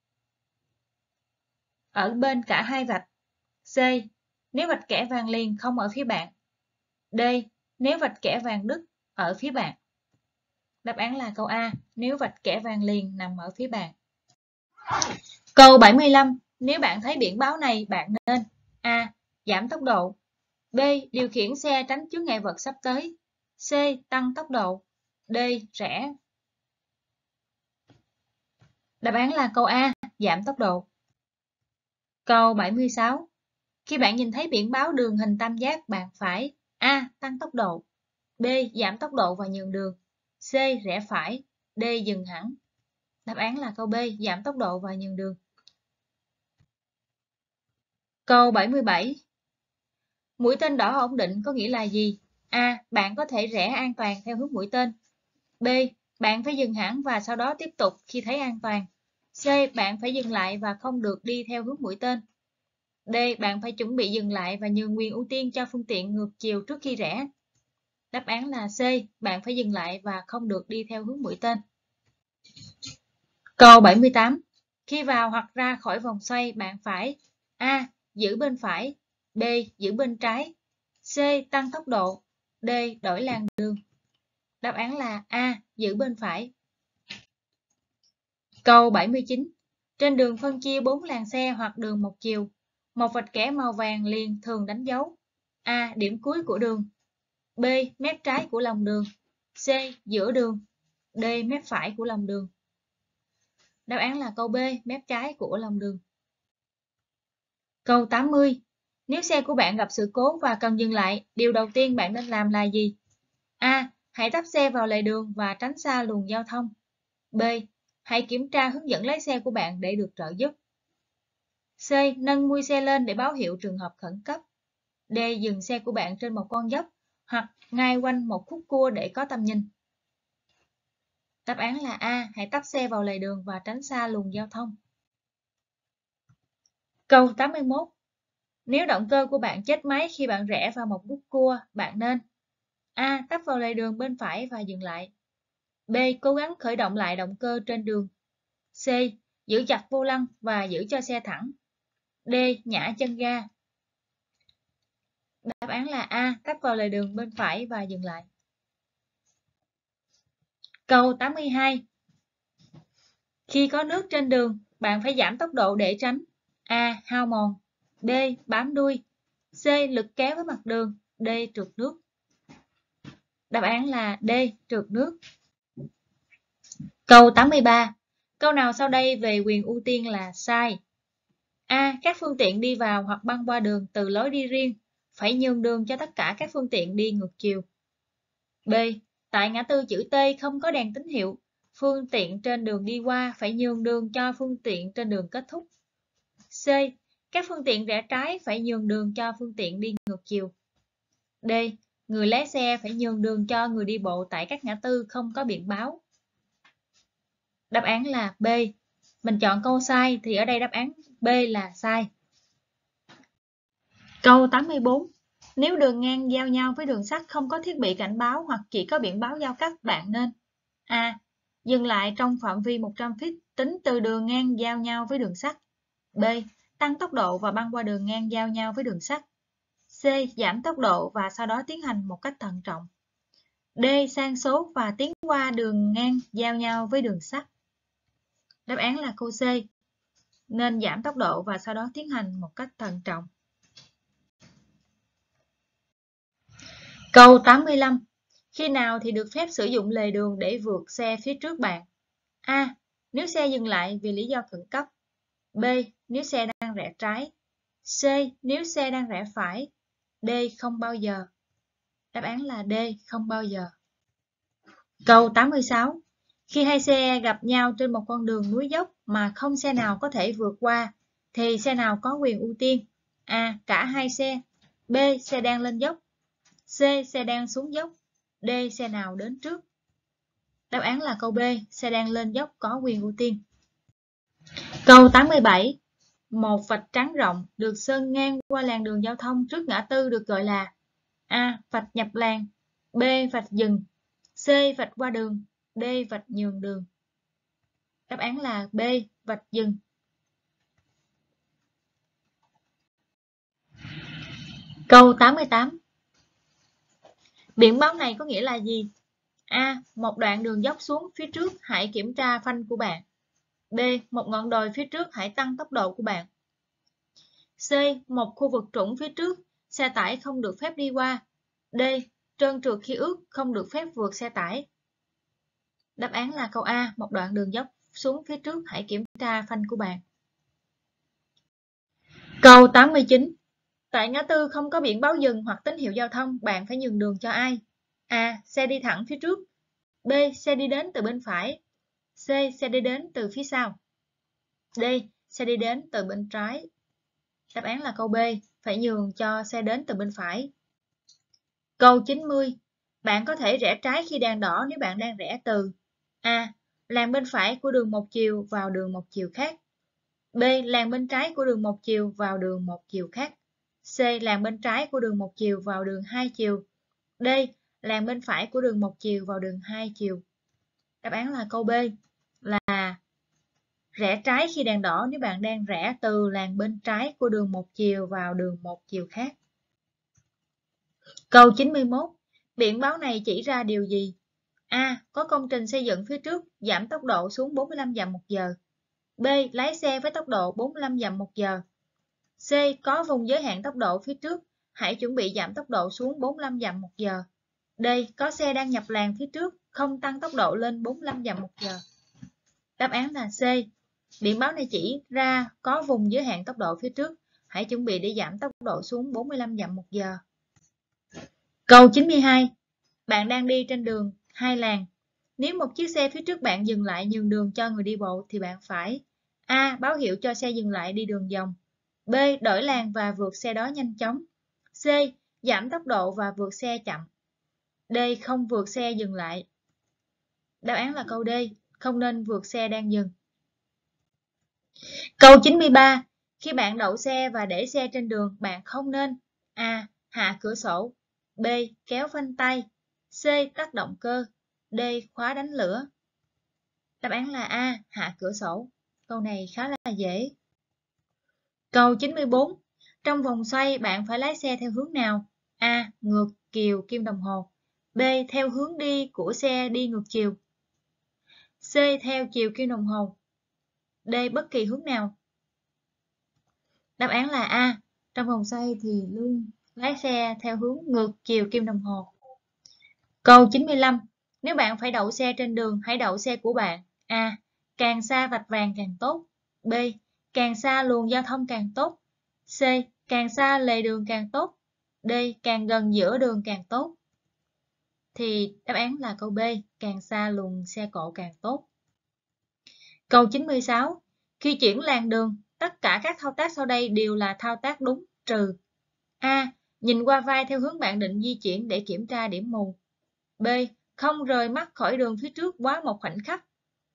Ở bên cả hai vạch. C. Nếu vạch kẻ vàng liền không ở phía bạn. D. Nếu vạch kẻ vàng đứt ở phía bạn. Đáp án là câu A. Nếu vạch kẻ vàng liền nằm ở phía bạn. Câu bảy mươi lăm. Nếu bạn thấy biển báo này, bạn nên A. Giảm tốc độ. B. Điều khiển xe tránh chướng ngại vật sắp tới. C. Tăng tốc độ. D. Rẽ. Đáp án là câu A. Giảm tốc độ. Câu bảy mươi sáu. Khi bạn nhìn thấy biển báo đường hình tam giác, bạn phải A. Tăng tốc độ. B. Giảm tốc độ và nhường đường. C. Rẽ phải. D. Dừng hẳn. Đáp án là câu B. Giảm tốc độ và nhường đường. Câu bảy mươi bảy. Mũi tên đỏ ổn định có nghĩa là gì? A. Bạn có thể rẽ an toàn theo hướng mũi tên. B. Bạn phải dừng hẳn và sau đó tiếp tục khi thấy an toàn. C. Bạn phải dừng lại và không được đi theo hướng mũi tên. D. Bạn phải chuẩn bị dừng lại và nhường quyền ưu tiên cho phương tiện ngược chiều trước khi rẽ. Đáp án là C. Bạn phải dừng lại và không được đi theo hướng mũi tên. Câu bảy mươi tám. Khi vào hoặc ra khỏi vòng xoay, bạn phải A. Giữ bên phải, B. Giữ bên trái, C. Tăng tốc độ, D. Đổi làn đường. Đáp án là A. Giữ bên phải. Câu bảy mươi chín. Trên đường phân chia bốn làn xe hoặc đường một chiều, một vạch kẻ màu vàng liền thường đánh dấu A. Điểm cuối của đường, B. Mép trái của lòng đường, C. Giữa đường, D. Mép phải của lòng đường. Đáp án là câu B. Mép trái của lòng đường. Câu tám mươi. Nếu xe của bạn gặp sự cố và cần dừng lại, điều đầu tiên bạn nên làm là gì? A. Hãy tấp xe vào lề đường và tránh xa luồng giao thông. B. Hãy kiểm tra hướng dẫn lái xe của bạn để được trợ giúp. C. Nâng mui xe lên để báo hiệu trường hợp khẩn cấp. D. Dừng xe của bạn trên một con dốc hoặc ngay quanh một khúc cua để có tầm nhìn. Đáp án là A. Hãy tấp xe vào lề đường và tránh xa luồng giao thông. Câu tám mươi mốt. Nếu động cơ của bạn chết máy khi bạn rẽ vào một khúc cua, bạn nên A. Tấp vào lề đường bên phải và dừng lại, B. Cố gắng khởi động lại động cơ trên đường, C. Giữ chặt vô lăng và giữ cho xe thẳng, D. Nhả chân ga. Đáp án là A. Tấp vào lề đường bên phải và dừng lại. Câu tám mươi hai. Khi có nước trên đường, bạn phải giảm tốc độ để tránh A. Hao mòn, B. Bám đuôi, C. Lực kéo với mặt đường, D. Trượt nước. Đáp án là D. Trượt nước. Câu tám mươi ba. Câu nào sau đây về quyền ưu tiên là sai? A. Các phương tiện đi vào hoặc băng qua đường từ lối đi riêng phải nhường đường cho tất cả các phương tiện đi ngược chiều. B. Tại ngã tư chữ T không có đèn tín hiệu, phương tiện trên đường đi qua phải nhường đường cho phương tiện trên đường kết thúc. C. Các phương tiện rẽ trái phải nhường đường cho phương tiện đi ngược chiều. D. Người lái xe phải nhường đường cho người đi bộ tại các ngã tư không có biển báo. Đáp án là B. Mình chọn câu sai thì ở đây đáp án B là sai. Câu tám mươi bốn. Nếu đường ngang giao nhau với đường sắt không có thiết bị cảnh báo hoặc chỉ có biển báo giao cắt, bạn nên A. Dừng lại trong phạm vi một trăm feet tính từ đường ngang giao nhau với đường sắt, B. Tăng tốc độ và băng qua đường ngang giao nhau với đường sắt, C. Giảm tốc độ và sau đó tiến hành một cách thận trọng, D. Sang số và tiến qua đường ngang giao nhau với đường sắt. Đáp án là câu C. Nên giảm tốc độ và sau đó tiến hành một cách thận trọng. Câu tám mươi lăm. Khi nào thì được phép sử dụng lề đường để vượt xe phía trước bạn? A. Nếu xe dừng lại vì lý do khẩn cấp, B. Nếu xe đang rẽ trái, C. Nếu xe đang rẽ phải, D. Không bao giờ. Đáp án là D. Không bao giờ. Câu tám mươi sáu. Khi hai xe gặp nhau trên một con đường núi dốc mà không xe nào có thể vượt qua, thì xe nào có quyền ưu tiên? A. Cả hai xe, B. Xe đang lên dốc, C. Xe đang xuống dốc, D. Xe nào đến trước? Đáp án là câu B. Xe đang lên dốc có quyền ưu tiên. Câu tám mươi bảy. Một vạch trắng rộng được sơn ngang qua làn đường giao thông trước ngã tư được gọi là A. Vạch nhập làn, B. Vạch dừng, C. Vạch qua đường, D. Vạch nhường đường. Đáp án là B. Vạch dừng. Câu tám mươi tám. Biển báo này có nghĩa là gì? A. Một đoạn đường dốc xuống phía trước, hãy kiểm tra phanh của bạn. B. Một ngọn đồi phía trước, hãy tăng tốc độ của bạn. C. Một khu vực trũng phía trước, xe tải không được phép đi qua. D. Trơn trượt khi ướt, không được phép vượt xe tải. Đáp án là câu A. Một đoạn đường dốc xuống phía trước, hãy kiểm tra phanh của bạn. Câu tám mươi chín. Tại ngã tư không có biển báo dừng hoặc tín hiệu giao thông, bạn phải nhường đường cho ai? A. Xe đi thẳng phía trước, B. Xe đi đến từ bên phải, C. Xe đi đến từ phía sau, D. Xe đi đến từ bên trái. Đáp án là câu B. Phải nhường cho xe đến từ bên phải. Câu chín mươi. Bạn có thể rẽ trái khi đèn đỏ nếu bạn đang rẽ từ A. Làn bên phải của đường một chiều vào đường một chiều khác, B. Làn bên trái của đường một chiều vào đường một chiều khác. C. Làn bên trái của đường một chiều vào đường hai chiều. D. Làn bên phải của đường một chiều vào đường hai chiều. Đáp án là câu B, là rẽ trái khi đèn đỏ nếu bạn đang rẽ từ làn bên trái của đường một chiều vào đường một chiều khác. Câu chín mươi mốt. Biển báo này chỉ ra điều gì? A. Có công trình xây dựng phía trước, giảm tốc độ xuống bốn mươi lăm dặm một giờ. B. Lái xe với tốc độ bốn mươi lăm dặm một giờ. C. Có vùng giới hạn tốc độ phía trước, hãy chuẩn bị giảm tốc độ xuống bốn mươi lăm dặm một giờ. D. Có xe đang nhập làn phía trước, không tăng tốc độ lên bốn mươi lăm dặm một giờ. Đáp án là C. Biển báo này chỉ ra có vùng giới hạn tốc độ phía trước, hãy chuẩn bị để giảm tốc độ xuống bốn mươi lăm dặm một giờ. Câu chín mươi hai. Bạn đang đi trên đường hai làn. Nếu một chiếc xe phía trước bạn dừng lại nhường đường cho người đi bộ thì bạn phải A. Báo hiệu cho xe dừng lại đi đường vòng. B. Đổi làn và vượt xe đó nhanh chóng. C. Giảm tốc độ và vượt xe chậm. D. Không vượt xe dừng lại. Đáp án là câu D. Không nên vượt xe đang dừng. Câu chín mươi ba. Khi bạn đậu xe và để xe trên đường, bạn không nên A. Hạ cửa sổ. B. Kéo phanh tay. C. Tắt động cơ. D. Khóa đánh lửa. Đáp án là A. Hạ cửa sổ. Câu này khá là dễ. Câu chín mươi bốn. Trong vòng xoay bạn phải lái xe theo hướng nào? A. Ngược chiều kim đồng hồ. B. Theo hướng đi của xe đi ngược chiều. C. Theo chiều kim đồng hồ. D. Bất kỳ hướng nào. Đáp án là A. Trong vòng xoay thì luôn lái xe theo hướng ngược chiều kim đồng hồ. Câu chín mươi lăm. Nếu bạn phải đậu xe trên đường, hãy đậu xe của bạn. A. Càng xa vạch vàng càng tốt. B. Càng xa luồng giao thông càng tốt. C. Càng xa lề đường càng tốt. D. Càng gần giữa đường càng tốt. Thì đáp án là câu B. Càng xa luồng xe cộ càng tốt. Câu chín mươi sáu. Khi chuyển làn đường, tất cả các thao tác sau đây đều là thao tác đúng trừ A. Nhìn qua vai theo hướng bạn định di chuyển để kiểm tra điểm mù. B. Không rời mắt khỏi đường phía trước quá một khoảnh khắc.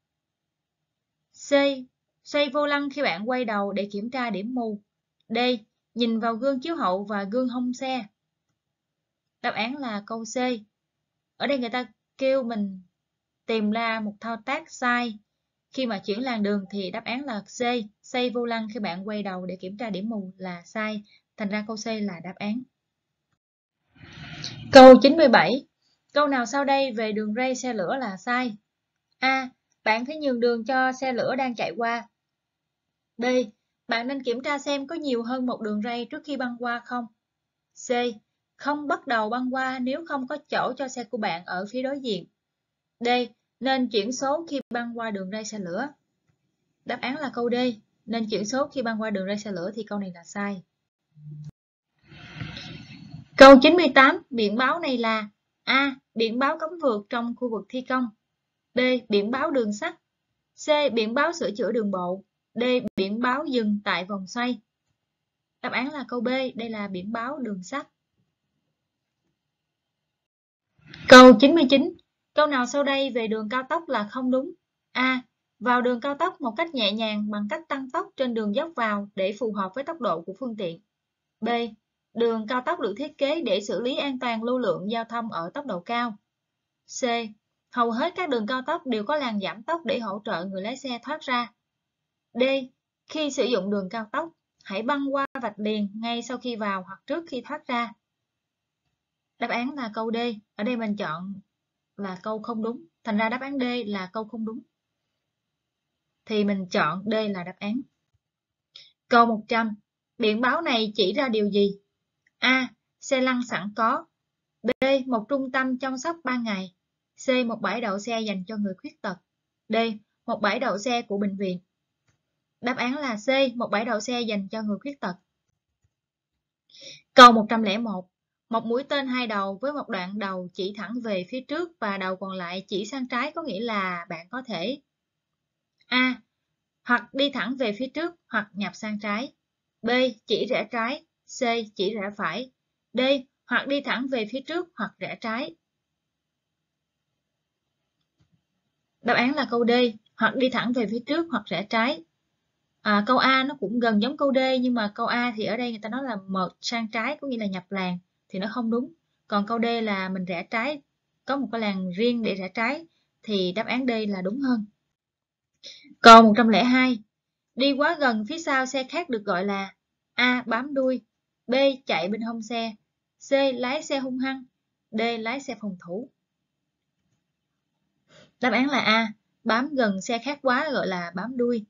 C. Xoay vô lăng khi bạn quay đầu để kiểm tra điểm mù. D. Nhìn vào gương chiếu hậu và gương hông xe. Đáp án là câu C. Ở đây người ta kêu mình tìm ra một thao tác sai khi mà chuyển làn đường thì đáp án là C. Xoay vô lăng khi bạn quay đầu để kiểm tra điểm mù là sai. Thành ra câu C là đáp án. Câu chín mươi bảy. Câu nào sau đây về đường ray xe lửa là sai? A. Bạn phải nhường đường cho xe lửa đang chạy qua. B. Bạn nên kiểm tra xem có nhiều hơn một đường ray trước khi băng qua không. C. Không bắt đầu băng qua nếu không có chỗ cho xe của bạn ở phía đối diện. D. Nên chuyển số khi băng qua đường ray xe lửa. Đáp án là câu D. Nên chuyển số khi băng qua đường ray xe lửa thì câu này là sai. Câu chín mươi tám. Biển báo này là A. Biển báo cấm vượt trong khu vực thi công. B. Biển báo đường sắt. C. Biển báo sửa chữa đường bộ. D. Biển báo dừng tại vòng xoay. Đáp án là câu B. Đây là biển báo đường sắt. Câu chín mươi chín. Câu nào sau đây về đường cao tốc là không đúng? A. Vào đường cao tốc một cách nhẹ nhàng bằng cách tăng tốc trên đường dốc vào để phù hợp với tốc độ của phương tiện. B. Đường cao tốc được thiết kế để xử lý an toàn lưu lượng giao thông ở tốc độ cao. C. Hầu hết các đường cao tốc đều có làn giảm tốc để hỗ trợ người lái xe thoát ra. D. Khi sử dụng đường cao tốc, hãy băng qua vạch liền ngay sau khi vào hoặc trước khi thoát ra. Đáp án là câu D. Ở đây mình chọn là câu không đúng. Thành ra đáp án D là câu không đúng. Thì mình chọn D là đáp án. Câu một trăm. Biển báo này chỉ ra điều gì? A. Xe lăn sẵn có. B. Một trung tâm chăm sóc ban ngày. C. Một bãi đậu xe dành cho người khuyết tật. D. Một bãi đậu xe của bệnh viện. Đáp án là C. Một bãi đậu xe dành cho người khuyết tật. Câu một trăm lẻ một. Một mũi tên hai đầu với một đoạn đầu chỉ thẳng về phía trước và đầu còn lại chỉ sang trái có nghĩa là bạn có thể A. Hoặc đi thẳng về phía trước hoặc nhập sang trái. B. Chỉ rẽ trái. C. Chỉ rẽ phải. D. Hoặc đi thẳng về phía trước hoặc rẽ trái. Đáp án là câu D. Hoặc đi thẳng về phía trước hoặc rẽ trái. À, câu A nó cũng gần giống câu D, nhưng mà câu A thì ở đây người ta nói là merge sang trái, có nghĩa là nhập làn, thì nó không đúng. Còn câu D là mình rẽ trái, có một cái làn riêng để rẽ trái, thì đáp án D là đúng hơn. Câu một trăm lẻ hai. Đi quá gần phía sau xe khác được gọi là A. Bám đuôi, B. Chạy bên hông xe, C. Lái xe hung hăng, D. Lái xe phòng thủ. Đáp án là A. Bám gần xe khác quá gọi là bám đuôi.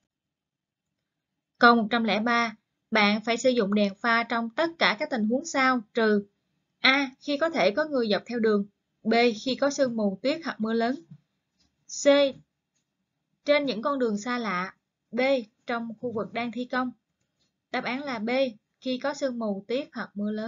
Câu một trăm lẻ ba. Bạn phải sử dụng đèn pha trong tất cả các tình huống sau trừ A. Khi có thể có người dọc theo đường, B. Khi có sương mù, tuyết hoặc mưa lớn, C. Trên những con đường xa lạ, D. Trong khu vực đang thi công. Đáp án là B. Khi có sương mù, tuyết hoặc mưa lớn.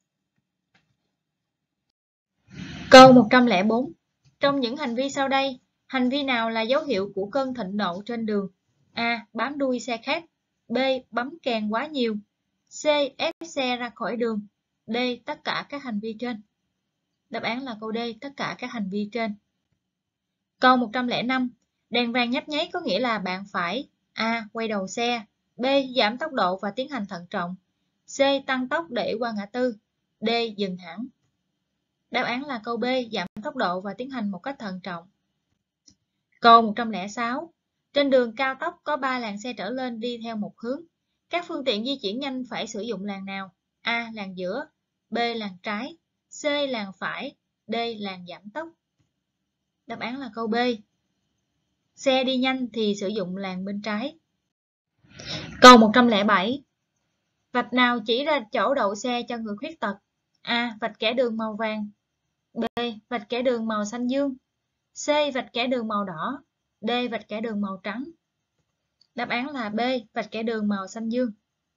Câu một trăm lẻ bốn. Trong những hành vi sau đây, hành vi nào là dấu hiệu của cơn thịnh nộ trên đường? A. Bám đuôi xe khác, B. Bấm kèn quá nhiều, C. Ép xe ra khỏi đường, D. Tất cả các hành vi trên. Đáp án là câu D. Tất cả các hành vi trên. Câu một trăm lẻ năm. Đèn vàng nhấp nháy có nghĩa là bạn phải A. Quay đầu xe, B. Giảm tốc độ và tiến hành thận trọng, C. Tăng tốc để qua ngã tư, D. Dừng hẳn. Đáp án là câu B. Giảm tốc độ và tiến hành một cách thận trọng. Câu một trăm lẻ sáu. Trên đường cao tốc có ba làn xe trở lên đi theo một hướng. Các phương tiện di chuyển nhanh phải sử dụng làn nào? A. Làn giữa, B. Làn trái, C. Làn phải, D. Làn giảm tốc. Đáp án là câu B. Xe đi nhanh thì sử dụng làn bên trái. Câu một trăm lẻ bảy. Vạch nào chỉ ra chỗ đậu xe cho người khuyết tật? A. Vạch kẻ đường màu vàng, B. Vạch kẻ đường màu xanh dương, C. Vạch kẻ đường màu đỏ, D. Vạch kẻ đường màu trắng. Đáp án là B. Vạch kẻ đường màu xanh dương.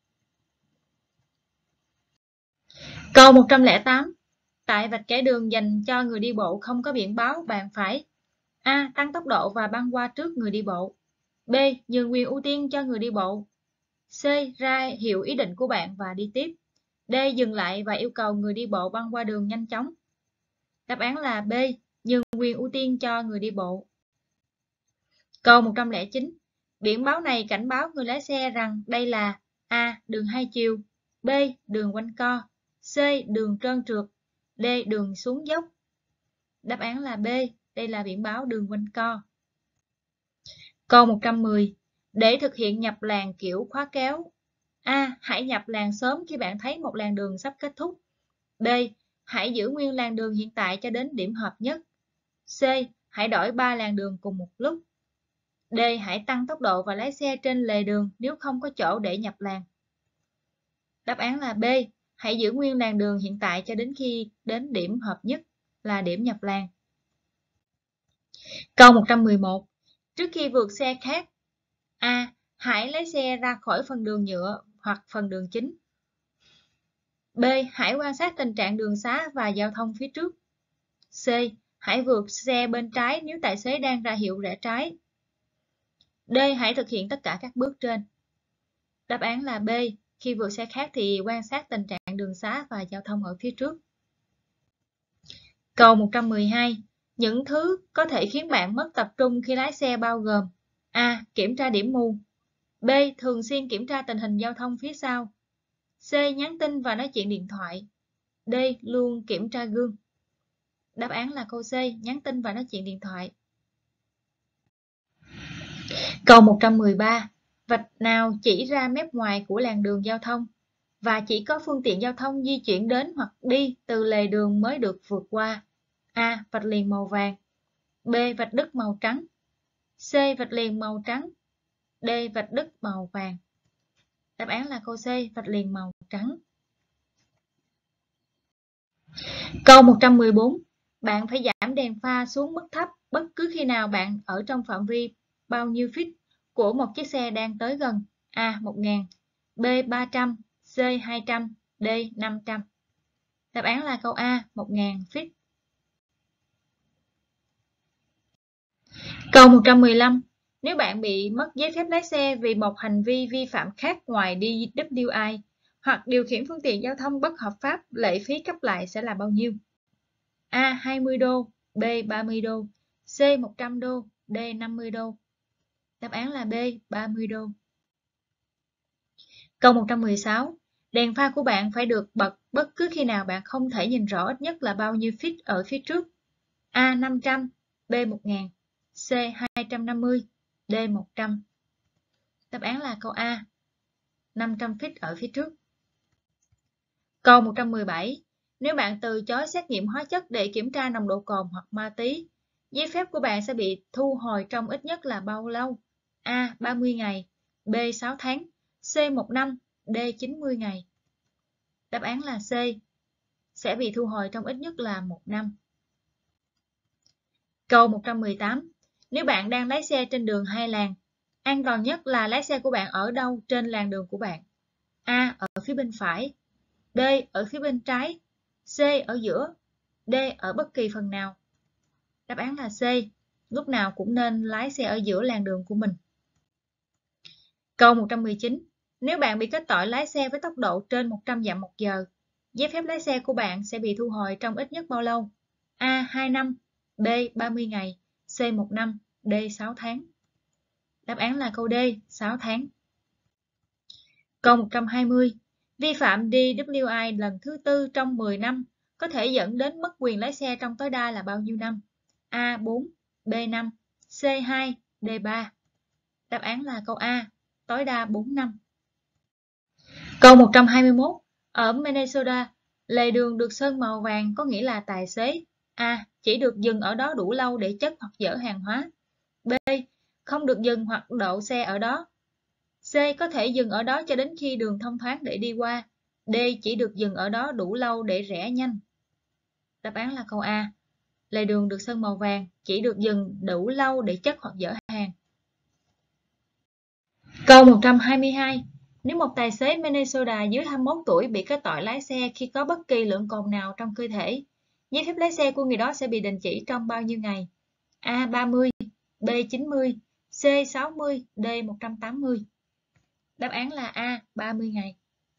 Câu một trăm lẻ tám. Tại vạch kẻ đường dành cho người đi bộ không có biển báo, bạn phải A. Tăng tốc độ và băng qua trước người đi bộ, B. Nhường quyền ưu tiên cho người đi bộ, C. Ra hiệu ý định của bạn và đi tiếp, D. Dừng lại và yêu cầu người đi bộ băng qua đường nhanh chóng. Đáp án là B. Nhường quyền ưu tiên cho người đi bộ. Câu một trăm lẻ chín. Biển báo này cảnh báo người lái xe rằng đây là A. Đường hai chiều, B. Đường quanh co, C. Đường trơn trượt, D. Đường xuống dốc. Đáp án là B. Đây là biển báo đường quanh co. Câu một trăm mười. Để thực hiện nhập làn kiểu khóa kéo, A. Hãy nhập làn sớm khi bạn thấy một làn đường sắp kết thúc, B. Hãy giữ nguyên làn đường hiện tại cho đến điểm hợp nhất, C. Hãy đổi ba làn đường cùng một lúc, D. Hãy tăng tốc độ và lái xe trên lề đường nếu không có chỗ để nhập làn. Đáp án là B. Hãy giữ nguyên làn đường hiện tại cho đến khi đến điểm hợp nhất là điểm nhập làn. Câu một trăm mười một. Trước khi vượt xe khác, A. Hãy lấy xe ra khỏi phần đường nhựa hoặc phần đường chính, B. Hãy quan sát tình trạng đường xá và giao thông phía trước, C. Hãy vượt xe bên trái nếu tài xế đang ra hiệu rẽ trái, D. Hãy thực hiện tất cả các bước trên. Đáp án là B. Khi vượt xe khác thì quan sát tình trạng đường xá và giao thông ở phía trước. Câu một trăm mười hai. Những thứ có thể khiến bạn mất tập trung khi lái xe bao gồm A. Kiểm tra điểm mù, B. Thường xuyên kiểm tra tình hình giao thông phía sau, C. Nhắn tin và nói chuyện điện thoại, D. Luôn kiểm tra gương. Đáp án là câu C. Nhắn tin và nói chuyện điện thoại. Câu một trăm mười ba. Vạch nào chỉ ra mép ngoài của làn đường giao thông và chỉ có phương tiện giao thông di chuyển đến hoặc đi từ lề đường mới được vượt qua? A. Vạch liền màu vàng, B. Vạch đứt màu trắng, C. Vạch liền màu trắng, D. Vạch đứt màu vàng. Đáp án là câu C. Vạch liền màu trắng. Câu một trăm mười bốn. Bạn phải giảm đèn pha xuống mức thấp bất cứ khi nào bạn ở trong phạm vi bao nhiêu feet của một chiếc xe đang tới gần? A. một nghìn, B. ba trăm, C. hai trăm, D. năm trăm. Đáp án là câu A. một nghìn feet. Câu một trăm mười lăm. Nếu bạn bị mất giấy phép lái xe vì một hành vi vi phạm khác ngoài đê vê i hoặc điều khiển phương tiện giao thông bất hợp pháp, lệ phí cấp lại sẽ là bao nhiêu? A. hai mươi đô, B. ba mươi đô, C. một trăm đô, D. năm mươi đô. Đáp án là B. ba mươi đô. Câu một trăm mười sáu. Đèn pha của bạn phải được bật bất cứ khi nào bạn không thể nhìn rõ ít nhất là bao nhiêu feet ở phía trước. A. năm trăm, B. một nghìn, C. hai trăm năm mươi, D. một trăm. Đáp án là câu A. năm trăm feet ở phía trước. Câu một trăm mười bảy. Nếu bạn từ chối xét nghiệm hóa chất để kiểm tra nồng độ cồn hoặc ma túy, giấy phép của bạn sẽ bị thu hồi trong ít nhất là bao lâu? A. ba mươi ngày, B. sáu tháng, C. một năm, D. chín mươi ngày. Đáp án là C. Sẽ bị thu hồi trong ít nhất là một năm. Câu một trăm mười tám. Nếu bạn đang lái xe trên đường hai làn, an toàn nhất là lái xe của bạn ở đâu trên làn đường của bạn? A. Ở phía bên phải, B. Ở phía bên trái, C. Ở giữa, D. Ở bất kỳ phần nào. Đáp án là C. Lúc nào cũng nên lái xe ở giữa làn đường của mình. Câu một trăm mười chín. Nếu bạn bị kết tội lái xe với tốc độ trên một trăm dặm một giờ, giấy phép lái xe của bạn sẽ bị thu hồi trong ít nhất bao lâu? A. hai năm, B. ba mươi ngày, C. một năm, D. sáu tháng. Đáp án là câu D. sáu tháng. Câu một trăm hai mươi. Vi phạm đê vê i lần thứ tư trong mười năm có thể dẫn đến mất quyền lái xe trong tối đa là bao nhiêu năm? A. bốn, B. năm, C. hai, D. ba. Đáp án là câu A. Tối đa bốn năm. Câu một trăm hai mươi mốt. Ở Minnesota, lề đường được sơn màu vàng có nghĩa là tài xế A. Chỉ được dừng ở đó đủ lâu để chất hoặc dỡ hàng hóa, B. Không được dừng hoặc đậu xe ở đó, C. Có thể dừng ở đó cho đến khi đường thông thoáng để đi qua, D. Chỉ được dừng ở đó đủ lâu để rẽ nhanh. Đáp án là câu A. Lề đường được sơn màu vàng chỉ được dừng đủ lâu để chất hoặc dỡ hàng. Câu một trăm hai mươi hai. Nếu một tài xế Minnesota dưới hai mươi mốt tuổi bị kết tội lái xe khi có bất kỳ lượng cồn nào trong cơ thể, giấy phép lái xe của người đó sẽ bị đình chỉ trong bao nhiêu ngày? A. ba mươi, B. chín mươi, C. sáu mươi, D. một trăm tám mươi. Đáp án là A. ba mươi ngày.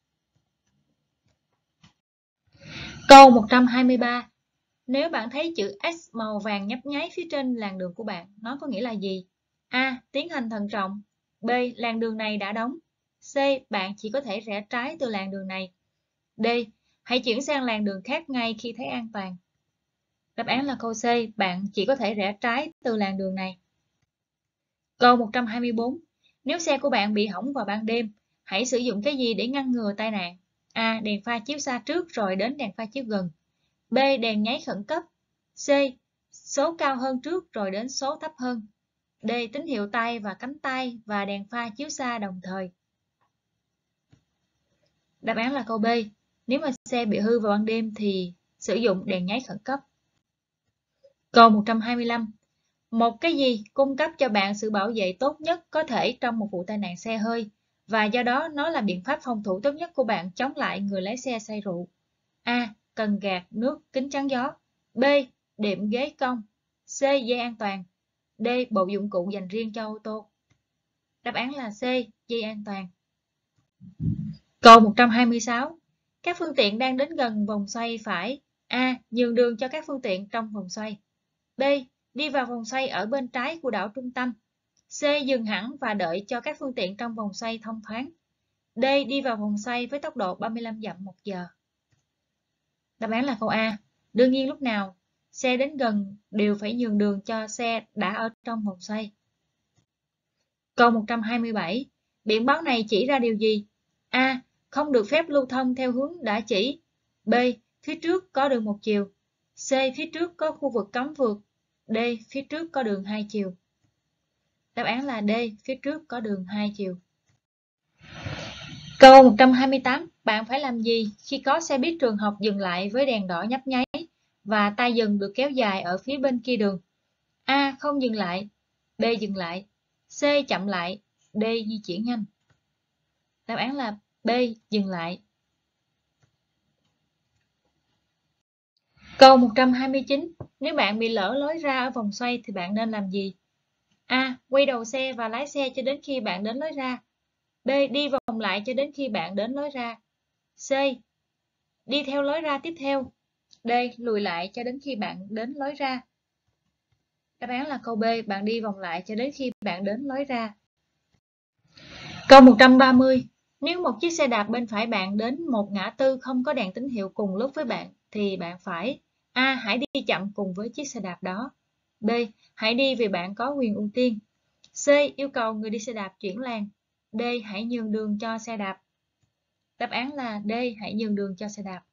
Câu một trăm hai mươi ba. Nếu bạn thấy chữ X màu vàng nhấp nháy phía trên làn đường của bạn, nó có nghĩa là gì? A. Tiến hành thận trọng, B. Làn đường này đã đóng, C. Bạn chỉ có thể rẽ trái từ làn đường này, D. Hãy chuyển sang làn đường khác ngay khi thấy an toàn. Đáp án là câu C. Bạn chỉ có thể rẽ trái từ làn đường này. Câu một trăm hai mươi bốn. Nếu xe của bạn bị hỏng vào ban đêm, hãy sử dụng cái gì để ngăn ngừa tai nạn? A. Đèn pha chiếu xa trước rồi đến đèn pha chiếu gần, B. Đèn nháy khẩn cấp, C. Số cao hơn trước rồi đến số thấp hơn, D. Tín hiệu tay và cánh tay và đèn pha chiếu xa đồng thời. Đáp án là câu B. Nếu mà xe bị hư vào ban đêm thì sử dụng đèn nháy khẩn cấp. Câu một trăm hai mươi lăm. Một cái gì cung cấp cho bạn sự bảo vệ tốt nhất có thể trong một vụ tai nạn xe hơi, và do đó nó là biện pháp phòng thủ tốt nhất của bạn chống lại người lái xe say rượu? A. Cần gạt nước kính chắn gió, B. Đệm ghế cong, C. Dây an toàn, D. Bộ dụng cụ dành riêng cho ô tô. Đáp án là C. Dây an toàn. Câu một trăm hai mươi sáu. Các phương tiện đang đến gần vòng xoay phải A. Nhường đường cho các phương tiện trong vòng xoay, B. Đi vào vòng xoay ở bên trái của đảo trung tâm, C. Dừng hẳn và đợi cho các phương tiện trong vòng xoay thông thoáng, D. Đi vào vòng xoay với tốc độ ba mươi lăm dặm một giờ. Đáp án là câu A. Đương nhiên lúc nào xe đến gần đều phải nhường đường cho xe đã ở trong vòng xoay. Câu một trăm hai mươi bảy. Biển báo này chỉ ra điều gì? A. Không được phép lưu thông theo hướng đã chỉ, B. Phía trước có đường một chiều, C. Phía trước có khu vực cấm vượt, D. Phía trước có đường hai chiều. Đáp án là D. Phía trước có đường hai chiều. Câu một trăm hai mươi tám. Bạn phải làm gì khi có xe buýt trường học dừng lại với đèn đỏ nhấp nháy và tay dừng được kéo dài ở phía bên kia đường? A. Không dừng lại, B. Dừng lại, C. Chậm lại, D. Di chuyển nhanh. Đáp án là B. Dừng lại. Câu một trăm hai mươi chín. Nếu bạn bị lỡ lối ra ở vòng xoay thì bạn nên làm gì? A. Quay đầu xe và lái xe cho đến khi bạn đến lối ra, B. Đi vòng lại cho đến khi bạn đến lối ra, C. Đi theo lối ra tiếp theo, D. Lùi lại cho đến khi bạn đến lối ra. Đáp án là câu B. Bạn đi vòng lại cho đến khi bạn đến lối ra. Câu một trăm ba mươi. Nếu một chiếc xe đạp bên phải bạn đến một ngã tư không có đèn tín hiệu cùng lúc với bạn, thì bạn phải: A. Hãy đi chậm cùng với chiếc xe đạp đó. B. Hãy đi vì bạn có quyền ưu tiên. C. Yêu cầu người đi xe đạp chuyển làn. D. Hãy nhường đường cho xe đạp. Đáp án là D. Hãy nhường đường cho xe đạp.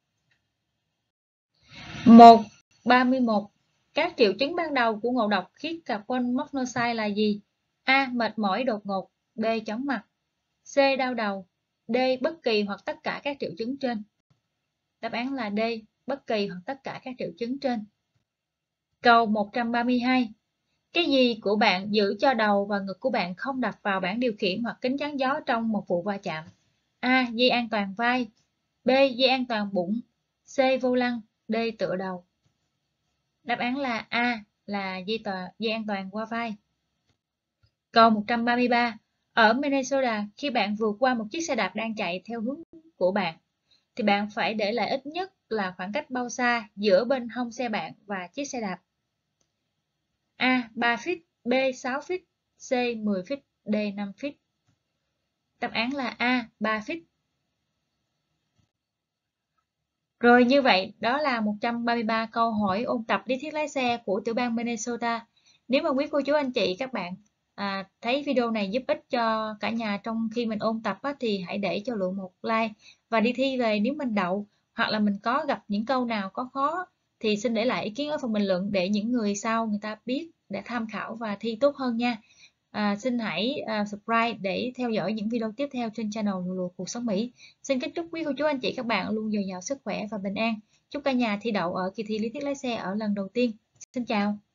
một ba mươi mốt. Các triệu chứng ban đầu của ngộ độc khí carbon monoxide là gì? A. Mệt mỏi đột ngột. B. Chóng mặt. C. Đau đầu. D. Bất kỳ hoặc tất cả các triệu chứng trên. Đáp án là D. Bất kỳ hoặc tất cả các triệu chứng trên. Câu một trăm ba mươi hai. Cái gì của bạn giữ cho đầu và ngực của bạn không đập vào bảng điều khiển hoặc kính chắn gió trong một vụ va chạm? A. Dây an toàn vai. B. Dây an toàn bụng. C. Vô lăng. D. Tựa đầu. Đáp án là A. Là dây, tòa, dây an toàn qua vai. Câu một trăm ba mươi ba. Ở Minnesota, khi bạn vượt qua một chiếc xe đạp đang chạy theo hướng của bạn, thì bạn phải để lại ít nhất là khoảng cách bao xa giữa bên hông xe bạn và chiếc xe đạp? A. ba feet. B. sáu feet. C. mười feet. D. năm feet. Đáp án là A. ba feet. Rồi, như vậy đó là một trăm ba mươi ba câu hỏi ôn tập lý thuyết lái xe của tiểu bang Minnesota. Nếu mà quý cô chú anh chị các bạn à, thấy video này giúp ích cho cả nhà trong khi mình ôn tập á, thì hãy để cho Lượng một like, và đi thi về nếu mình đậu hoặc là mình có gặp những câu nào có khó thì xin để lại ý kiến ở phần bình luận để những người sau người ta biết để tham khảo và thi tốt hơn nha. À, xin hãy à, subscribe để theo dõi những video tiếp theo trên channel Lùa Lùa Cuộc Sống Mỹ. Xin kính chúc quý cô chú anh chị các bạn luôn dồi dào sức khỏe và bình an. Chúc cả nhà thi đậu ở kỳ thi lý thuyết lái xe ở lần đầu tiên. Xin chào.